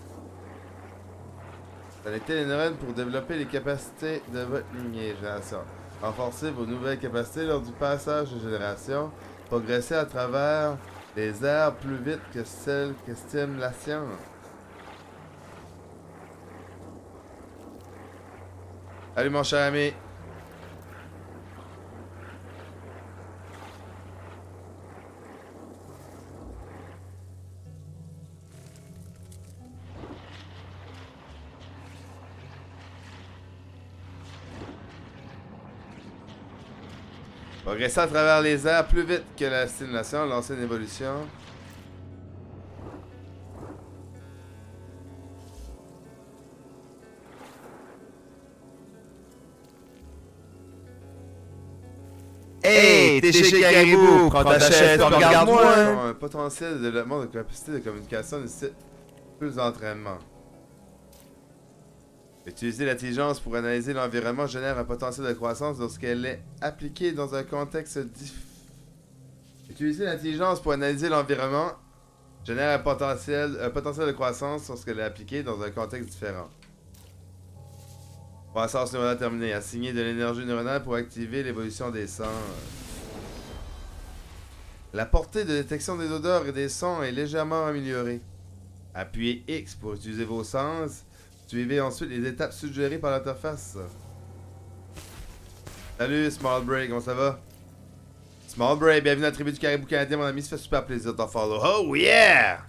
Connectez les neurones pour développer les capacités de votre lignée génération. Renforcez vos nouvelles capacités lors du passage de génération. Progressez à travers Les herbes plus vite que celles qu'estime la science. Salut mon cher ami. Progresser à travers les airs plus vite que la stimulation, lancer une évolution. Hey, t'es chez Caribou, prends ta chaise, regarde-moi. Un potentiel de développement de capacité de communication nécessite plus d'entraînement. Utiliser l'intelligence pour analyser l'environnement génère un potentiel de croissance lorsqu'elle est appliquée dans un contexte différent. Utiliser l'intelligence pour analyser l'environnement génère un potentiel, un potentiel de croissance lorsqu'elle est appliquée dans un contexte différent. Croissance neuronale terminée. Assigner de l'énergie neuronale pour activer l'évolution des sens. La portée de détection des odeurs et des sons est légèrement améliorée. Appuyez X pour utiliser vos sens. Suivez ensuite les étapes suggérées par l'interface. Salut Small Break, comment ça va? Small Break, bienvenue à la tribu du Caribou canadien, mon ami, ça fait super plaisir de t'en follow. Oh yeah!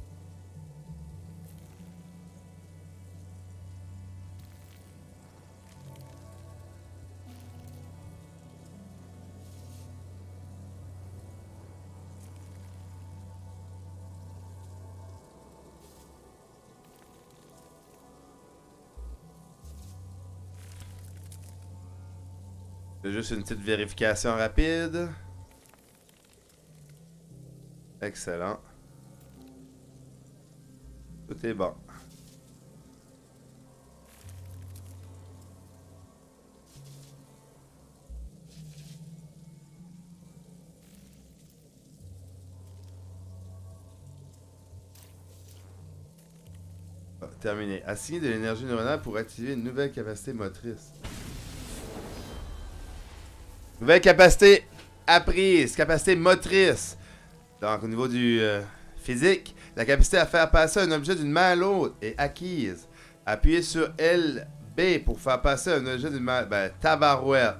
C'est juste une petite vérification rapide. Excellent. Tout est bon. Ah, terminé. Assigner de l'énergie neuronale pour activer une nouvelle capacité motrice. Nouvelle capacité apprise, capacité motrice. Donc, au niveau du euh, physique, la capacité à faire passer un objet d'une main à l'autre est acquise. Appuyez sur L B pour faire passer un objet d'une main... Ben, tabarouette.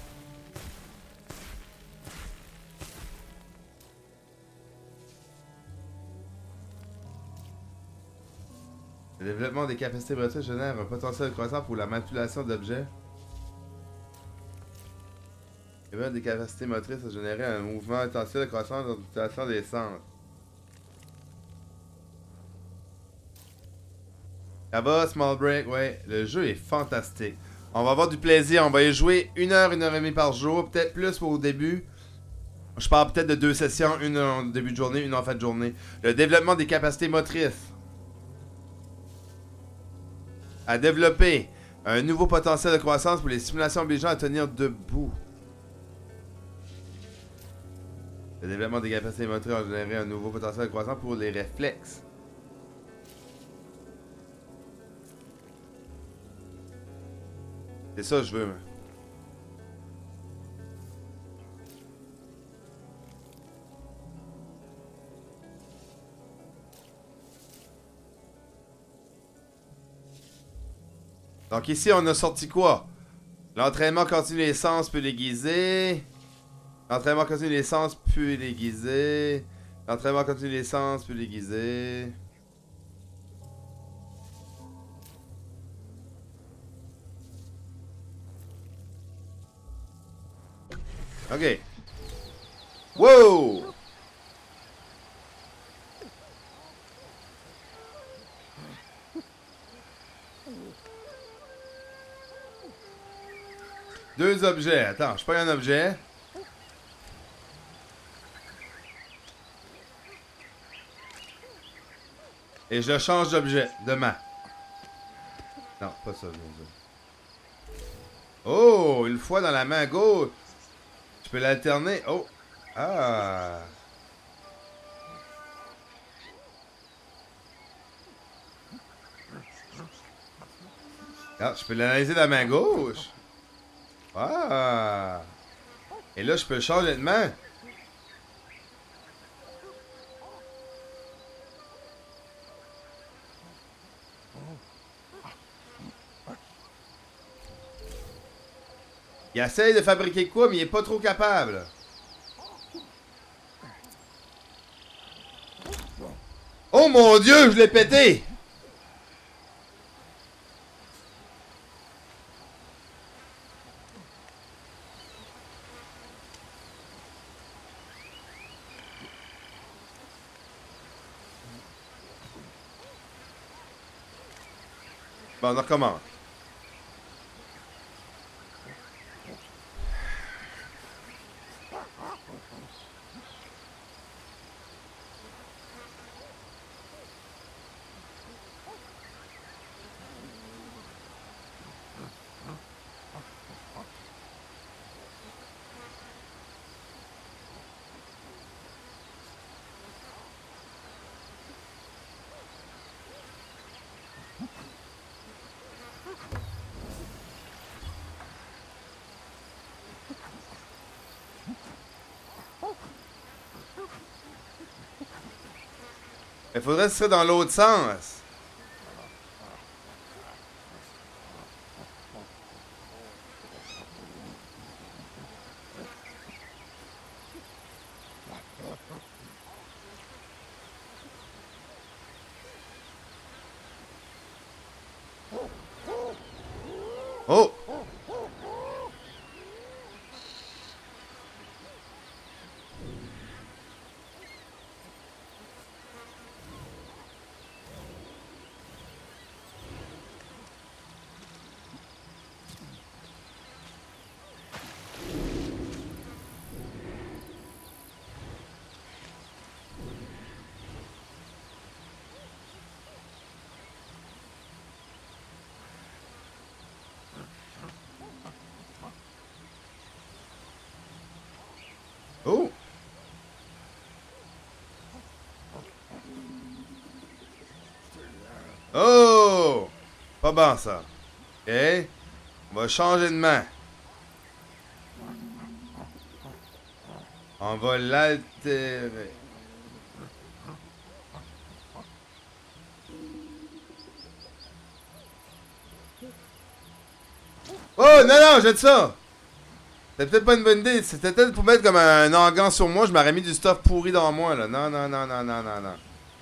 Le développement des capacités motrices génère un potentiel croissant pour la manipulation d'objets. Le développement des capacités motrices a généré un mouvement potentiel de croissance dans l'utilisation des sens. Ça va, Small Break, ouais. Le jeu est fantastique. On va avoir du plaisir. On va y jouer une heure, une heure et demie par jour. Peut-être plus pour au début. Je parle peut-être de deux sessions. Une en début de journée, une en fin de journée. Le développement des capacités motrices. À développer un nouveau potentiel de croissance pour les simulations obligeant à tenir debout. Le développement des capacités motrices a généré un nouveau potentiel de croissance pour les réflexes. C'est ça que je veux, moi. Donc ici, on a sorti quoi? L'entraînement continue les sens peut l'aiguiser. L'entraînement continue les sens peut l'aiguiser. L'entraînement continue les sens peut l'aiguiser. Ok. Wow! Deux objets. Attends, je prends un objet. Et je change d'objet, de main. Non, pas ça, je veux dire. Oh, une fois dans la main gauche. Je peux l'alterner. Oh. Ah. Ah, je peux l'analyser de la main gauche. Ah. Et là, je peux changer de main. Il essaye de fabriquer quoi, mais il est pas trop capable. Oh mon Dieu, je l'ai pété! Bon, on recommence. Il faudrait que ce soit dans l'autre sens. Oh! Oh! Oh! Pas bon ça. Ok. On va changer de main. On va l'altérer. Oh non non, jette ça! C'était peut-être pas une bonne idée. C'était peut-être pour mettre comme un engan sur moi. Je m'aurais mis du stuff pourri dans moi là. Non non non non non non non.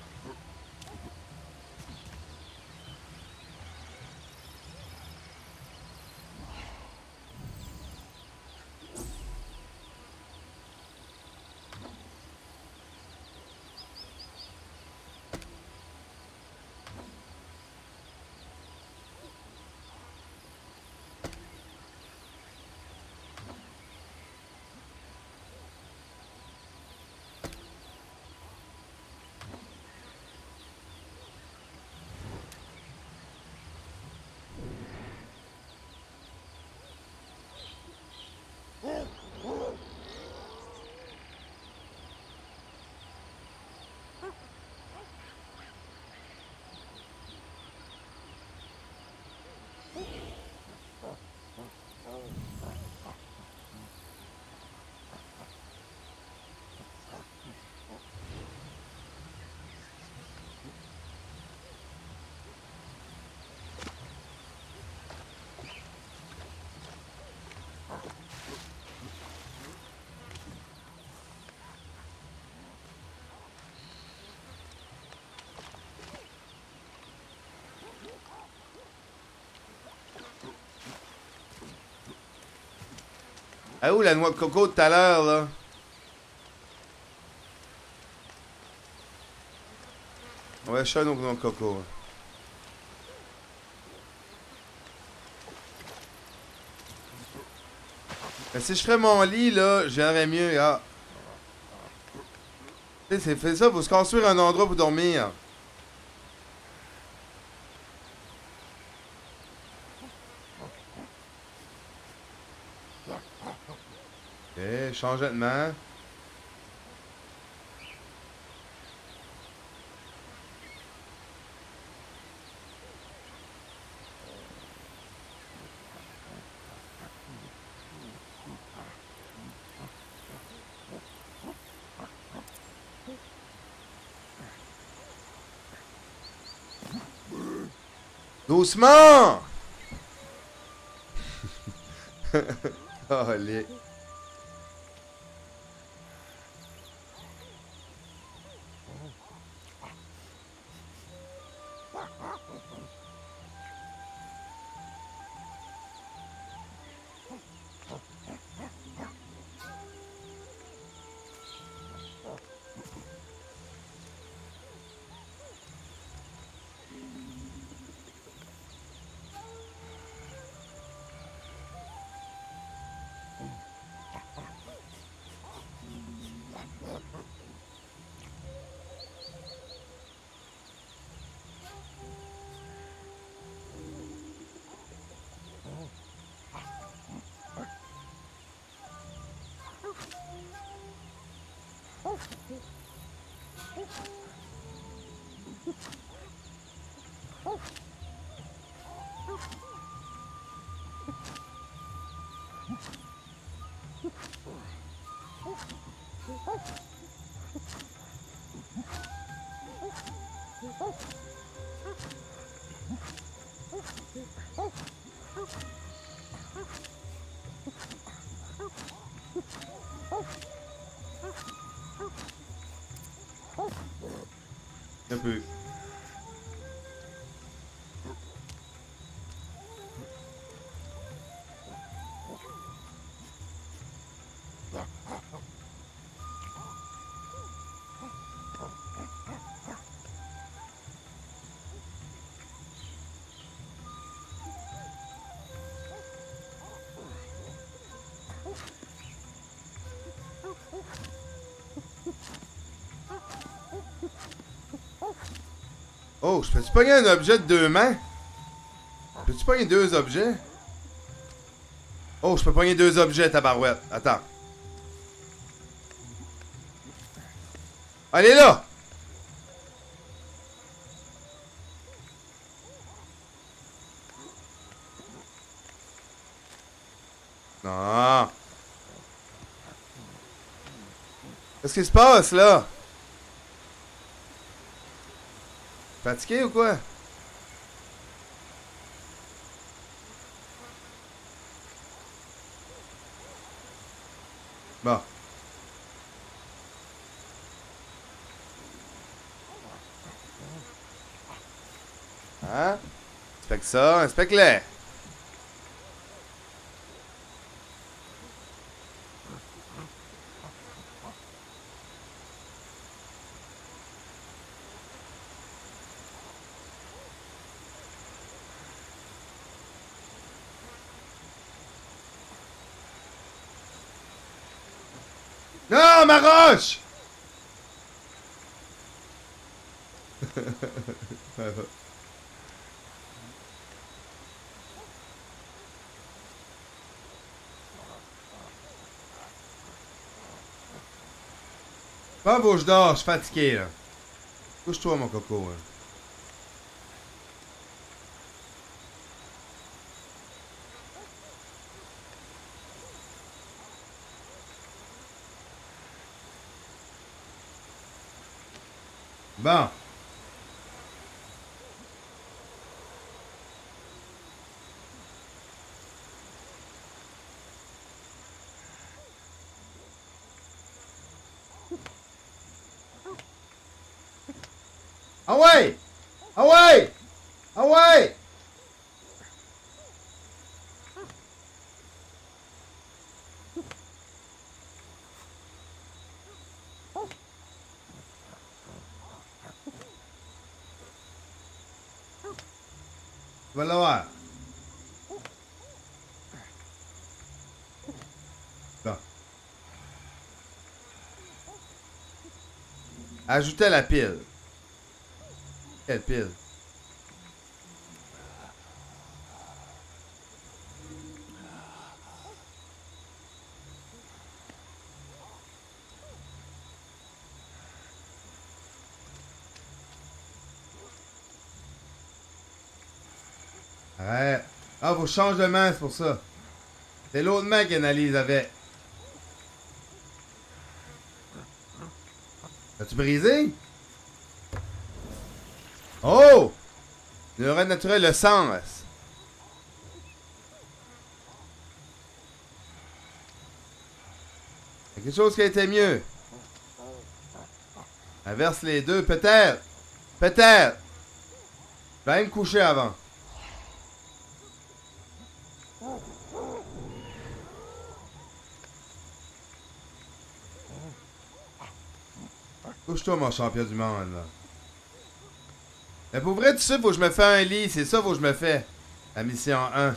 Ah où la noix de coco de tout à l'heure là? Ouais, chat nos noix de coco. Mais si je ferais mon lit là, j'aimerais mieux. Ah. Tu sais, c'est fait ça, faut se construire un endroit pour dormir. Ok, changement de main. Doucement! Oh, les... Un peu. Oh, je peux-tu pogner un objet de deux mains? Peux-tu pogner deux objets? Oh, je peux pogner deux objets, tabarouette. Attends. Allez là! Non. Qu'est-ce qui se passe, là? Fatigué ou quoi? Bon. Hein? Inspecte ça, inspecte-les! Non, ma roche! Pas beau, je dors, je suis fatigué, là. Couche-toi, mon coco, hein. Bon. Ah ouais! Ah ouais! Ah ouais! Tu vas l'avoir. Bon. Ajoutez la pile. Quelle pile? Arrête. Ah, faut changer de main, c'est pour ça. C'est l'autre main qu'Analyse avait. As-tu brisé? Oh! Neurone naturel, le sang. Quelque chose qui a été mieux. Inverse les deux, peut-être. Peut-être. Je vais aller me coucher avant. Couche-toi, mon champion du monde, là. Mais pour vrai, tu sais, faut que je me fais un lit. C'est ça, faut que je me fais. La mission un.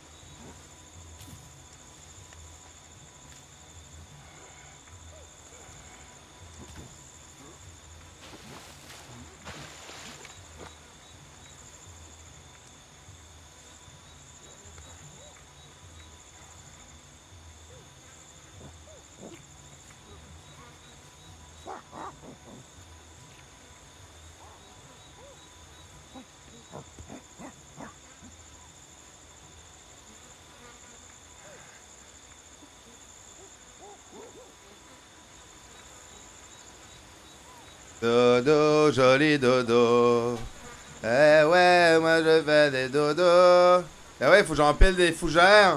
Dodo, joli dodo. Eh ouais, moi je fais des dodos. Eh ouais, faut que j'empile des fougères.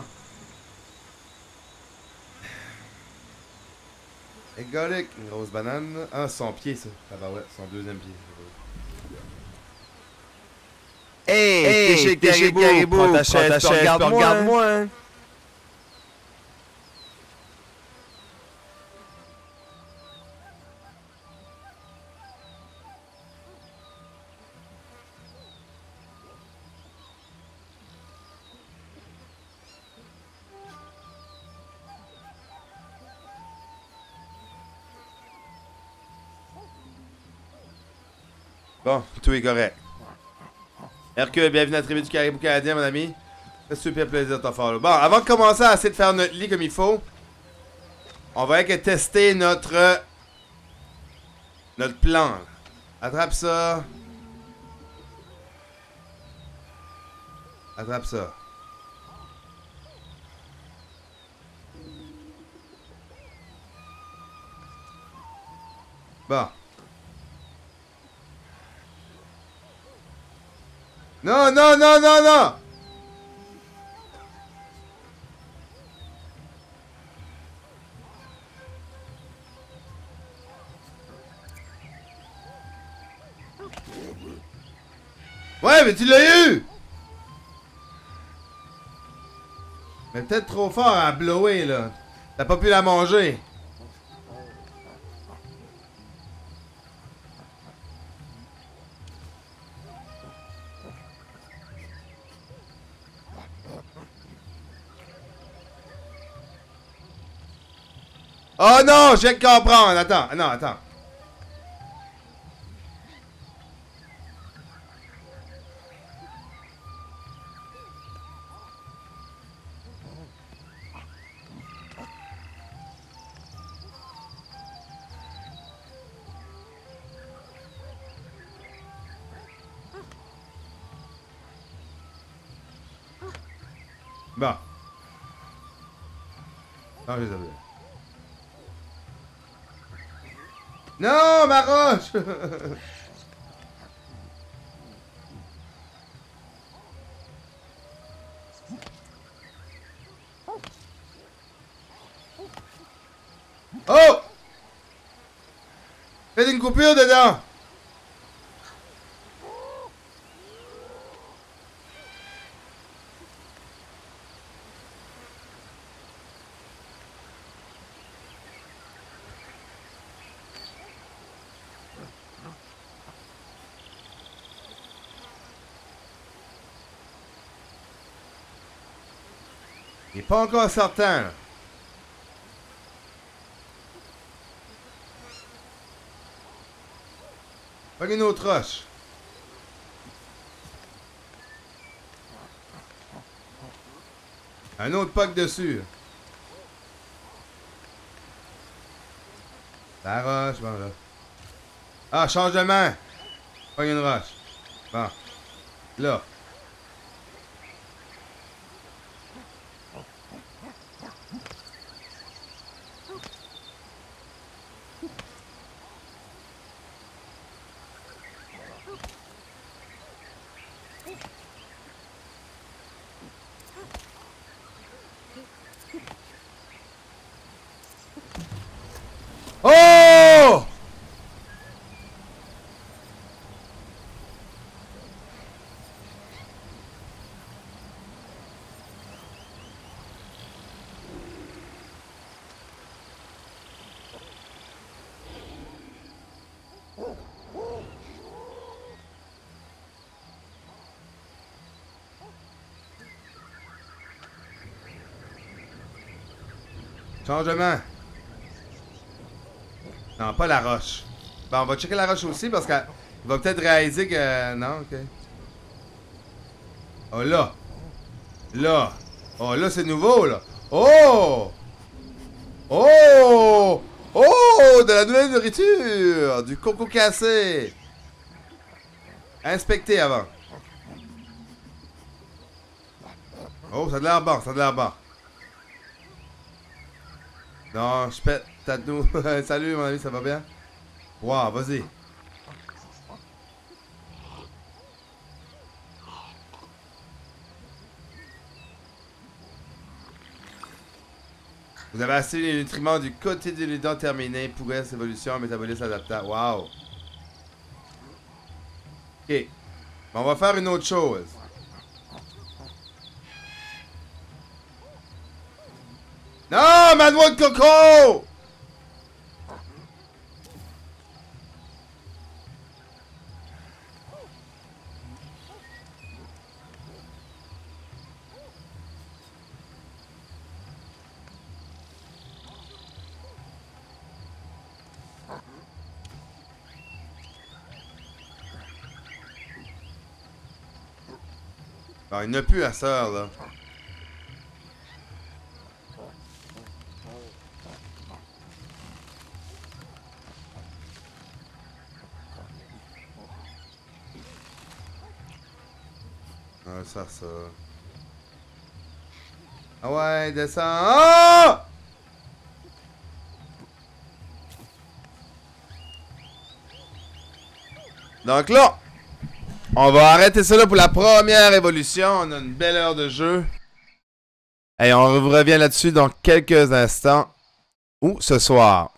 Égolique, une grosse banane. Ah, son pied, ça. Ah bah ouais, son deuxième pied. Hey, hey, t'es chez Caribou, Caribou, prends ta chaise, regarde-moi. Regarde Bon, tout est correct. Hercule, bienvenue à la tribu du Caribou canadien, mon ami. Ça fait super plaisir de t'en faire là. Bon, avant de commencer à essayer de faire notre lit comme il faut, on va que tester notre... notre plan. Attrape ça. Attrape ça. Bon. Non, non, non, non, non! Ouais, mais tu l'as eu! Mais peut-être trop fort à blower, là. T'as pas pu la manger. Oh non, je viens de comprendre. Attends, non, attends. Bon. Non, je les avais. Non, ma roche! Oh! Faites une coupure dedans! Il est pas encore certain, là. Pas une autre roche. Un autre puck dessus. La roche, bon là. Ah, change de main. Pas une roche. Bon. Là. Changement. Non, pas la roche. Bon, on va checker la roche aussi parce qu'elle va peut-être réaliser que... Non, ok. Oh là. Là. Oh là, c'est nouveau, là. Oh! Oh! Oh! De la nouvelle nourriture! Du coco cassé! Inspectez avant. Oh, ça a de l'air bon, ça a de l'air bon. Non, je pète. Tatou. Salut, mon ami, ça va bien? Wow, vas-y. Vous avez assez les nutriments du côté de l'édent terminé. Progresse, évolution, métabolisme adaptable. Wow. Ok. On va faire une autre chose. Non, ma noix de coco! Bon, il n'a plus à sœur, là. Ah, ça, ça. Ah ouais, descends. Oh! Donc là, on va arrêter ça là pour la première évolution. On a une belle heure de jeu. Et on vous revient là-dessus dans quelques instants. Ou ce soir.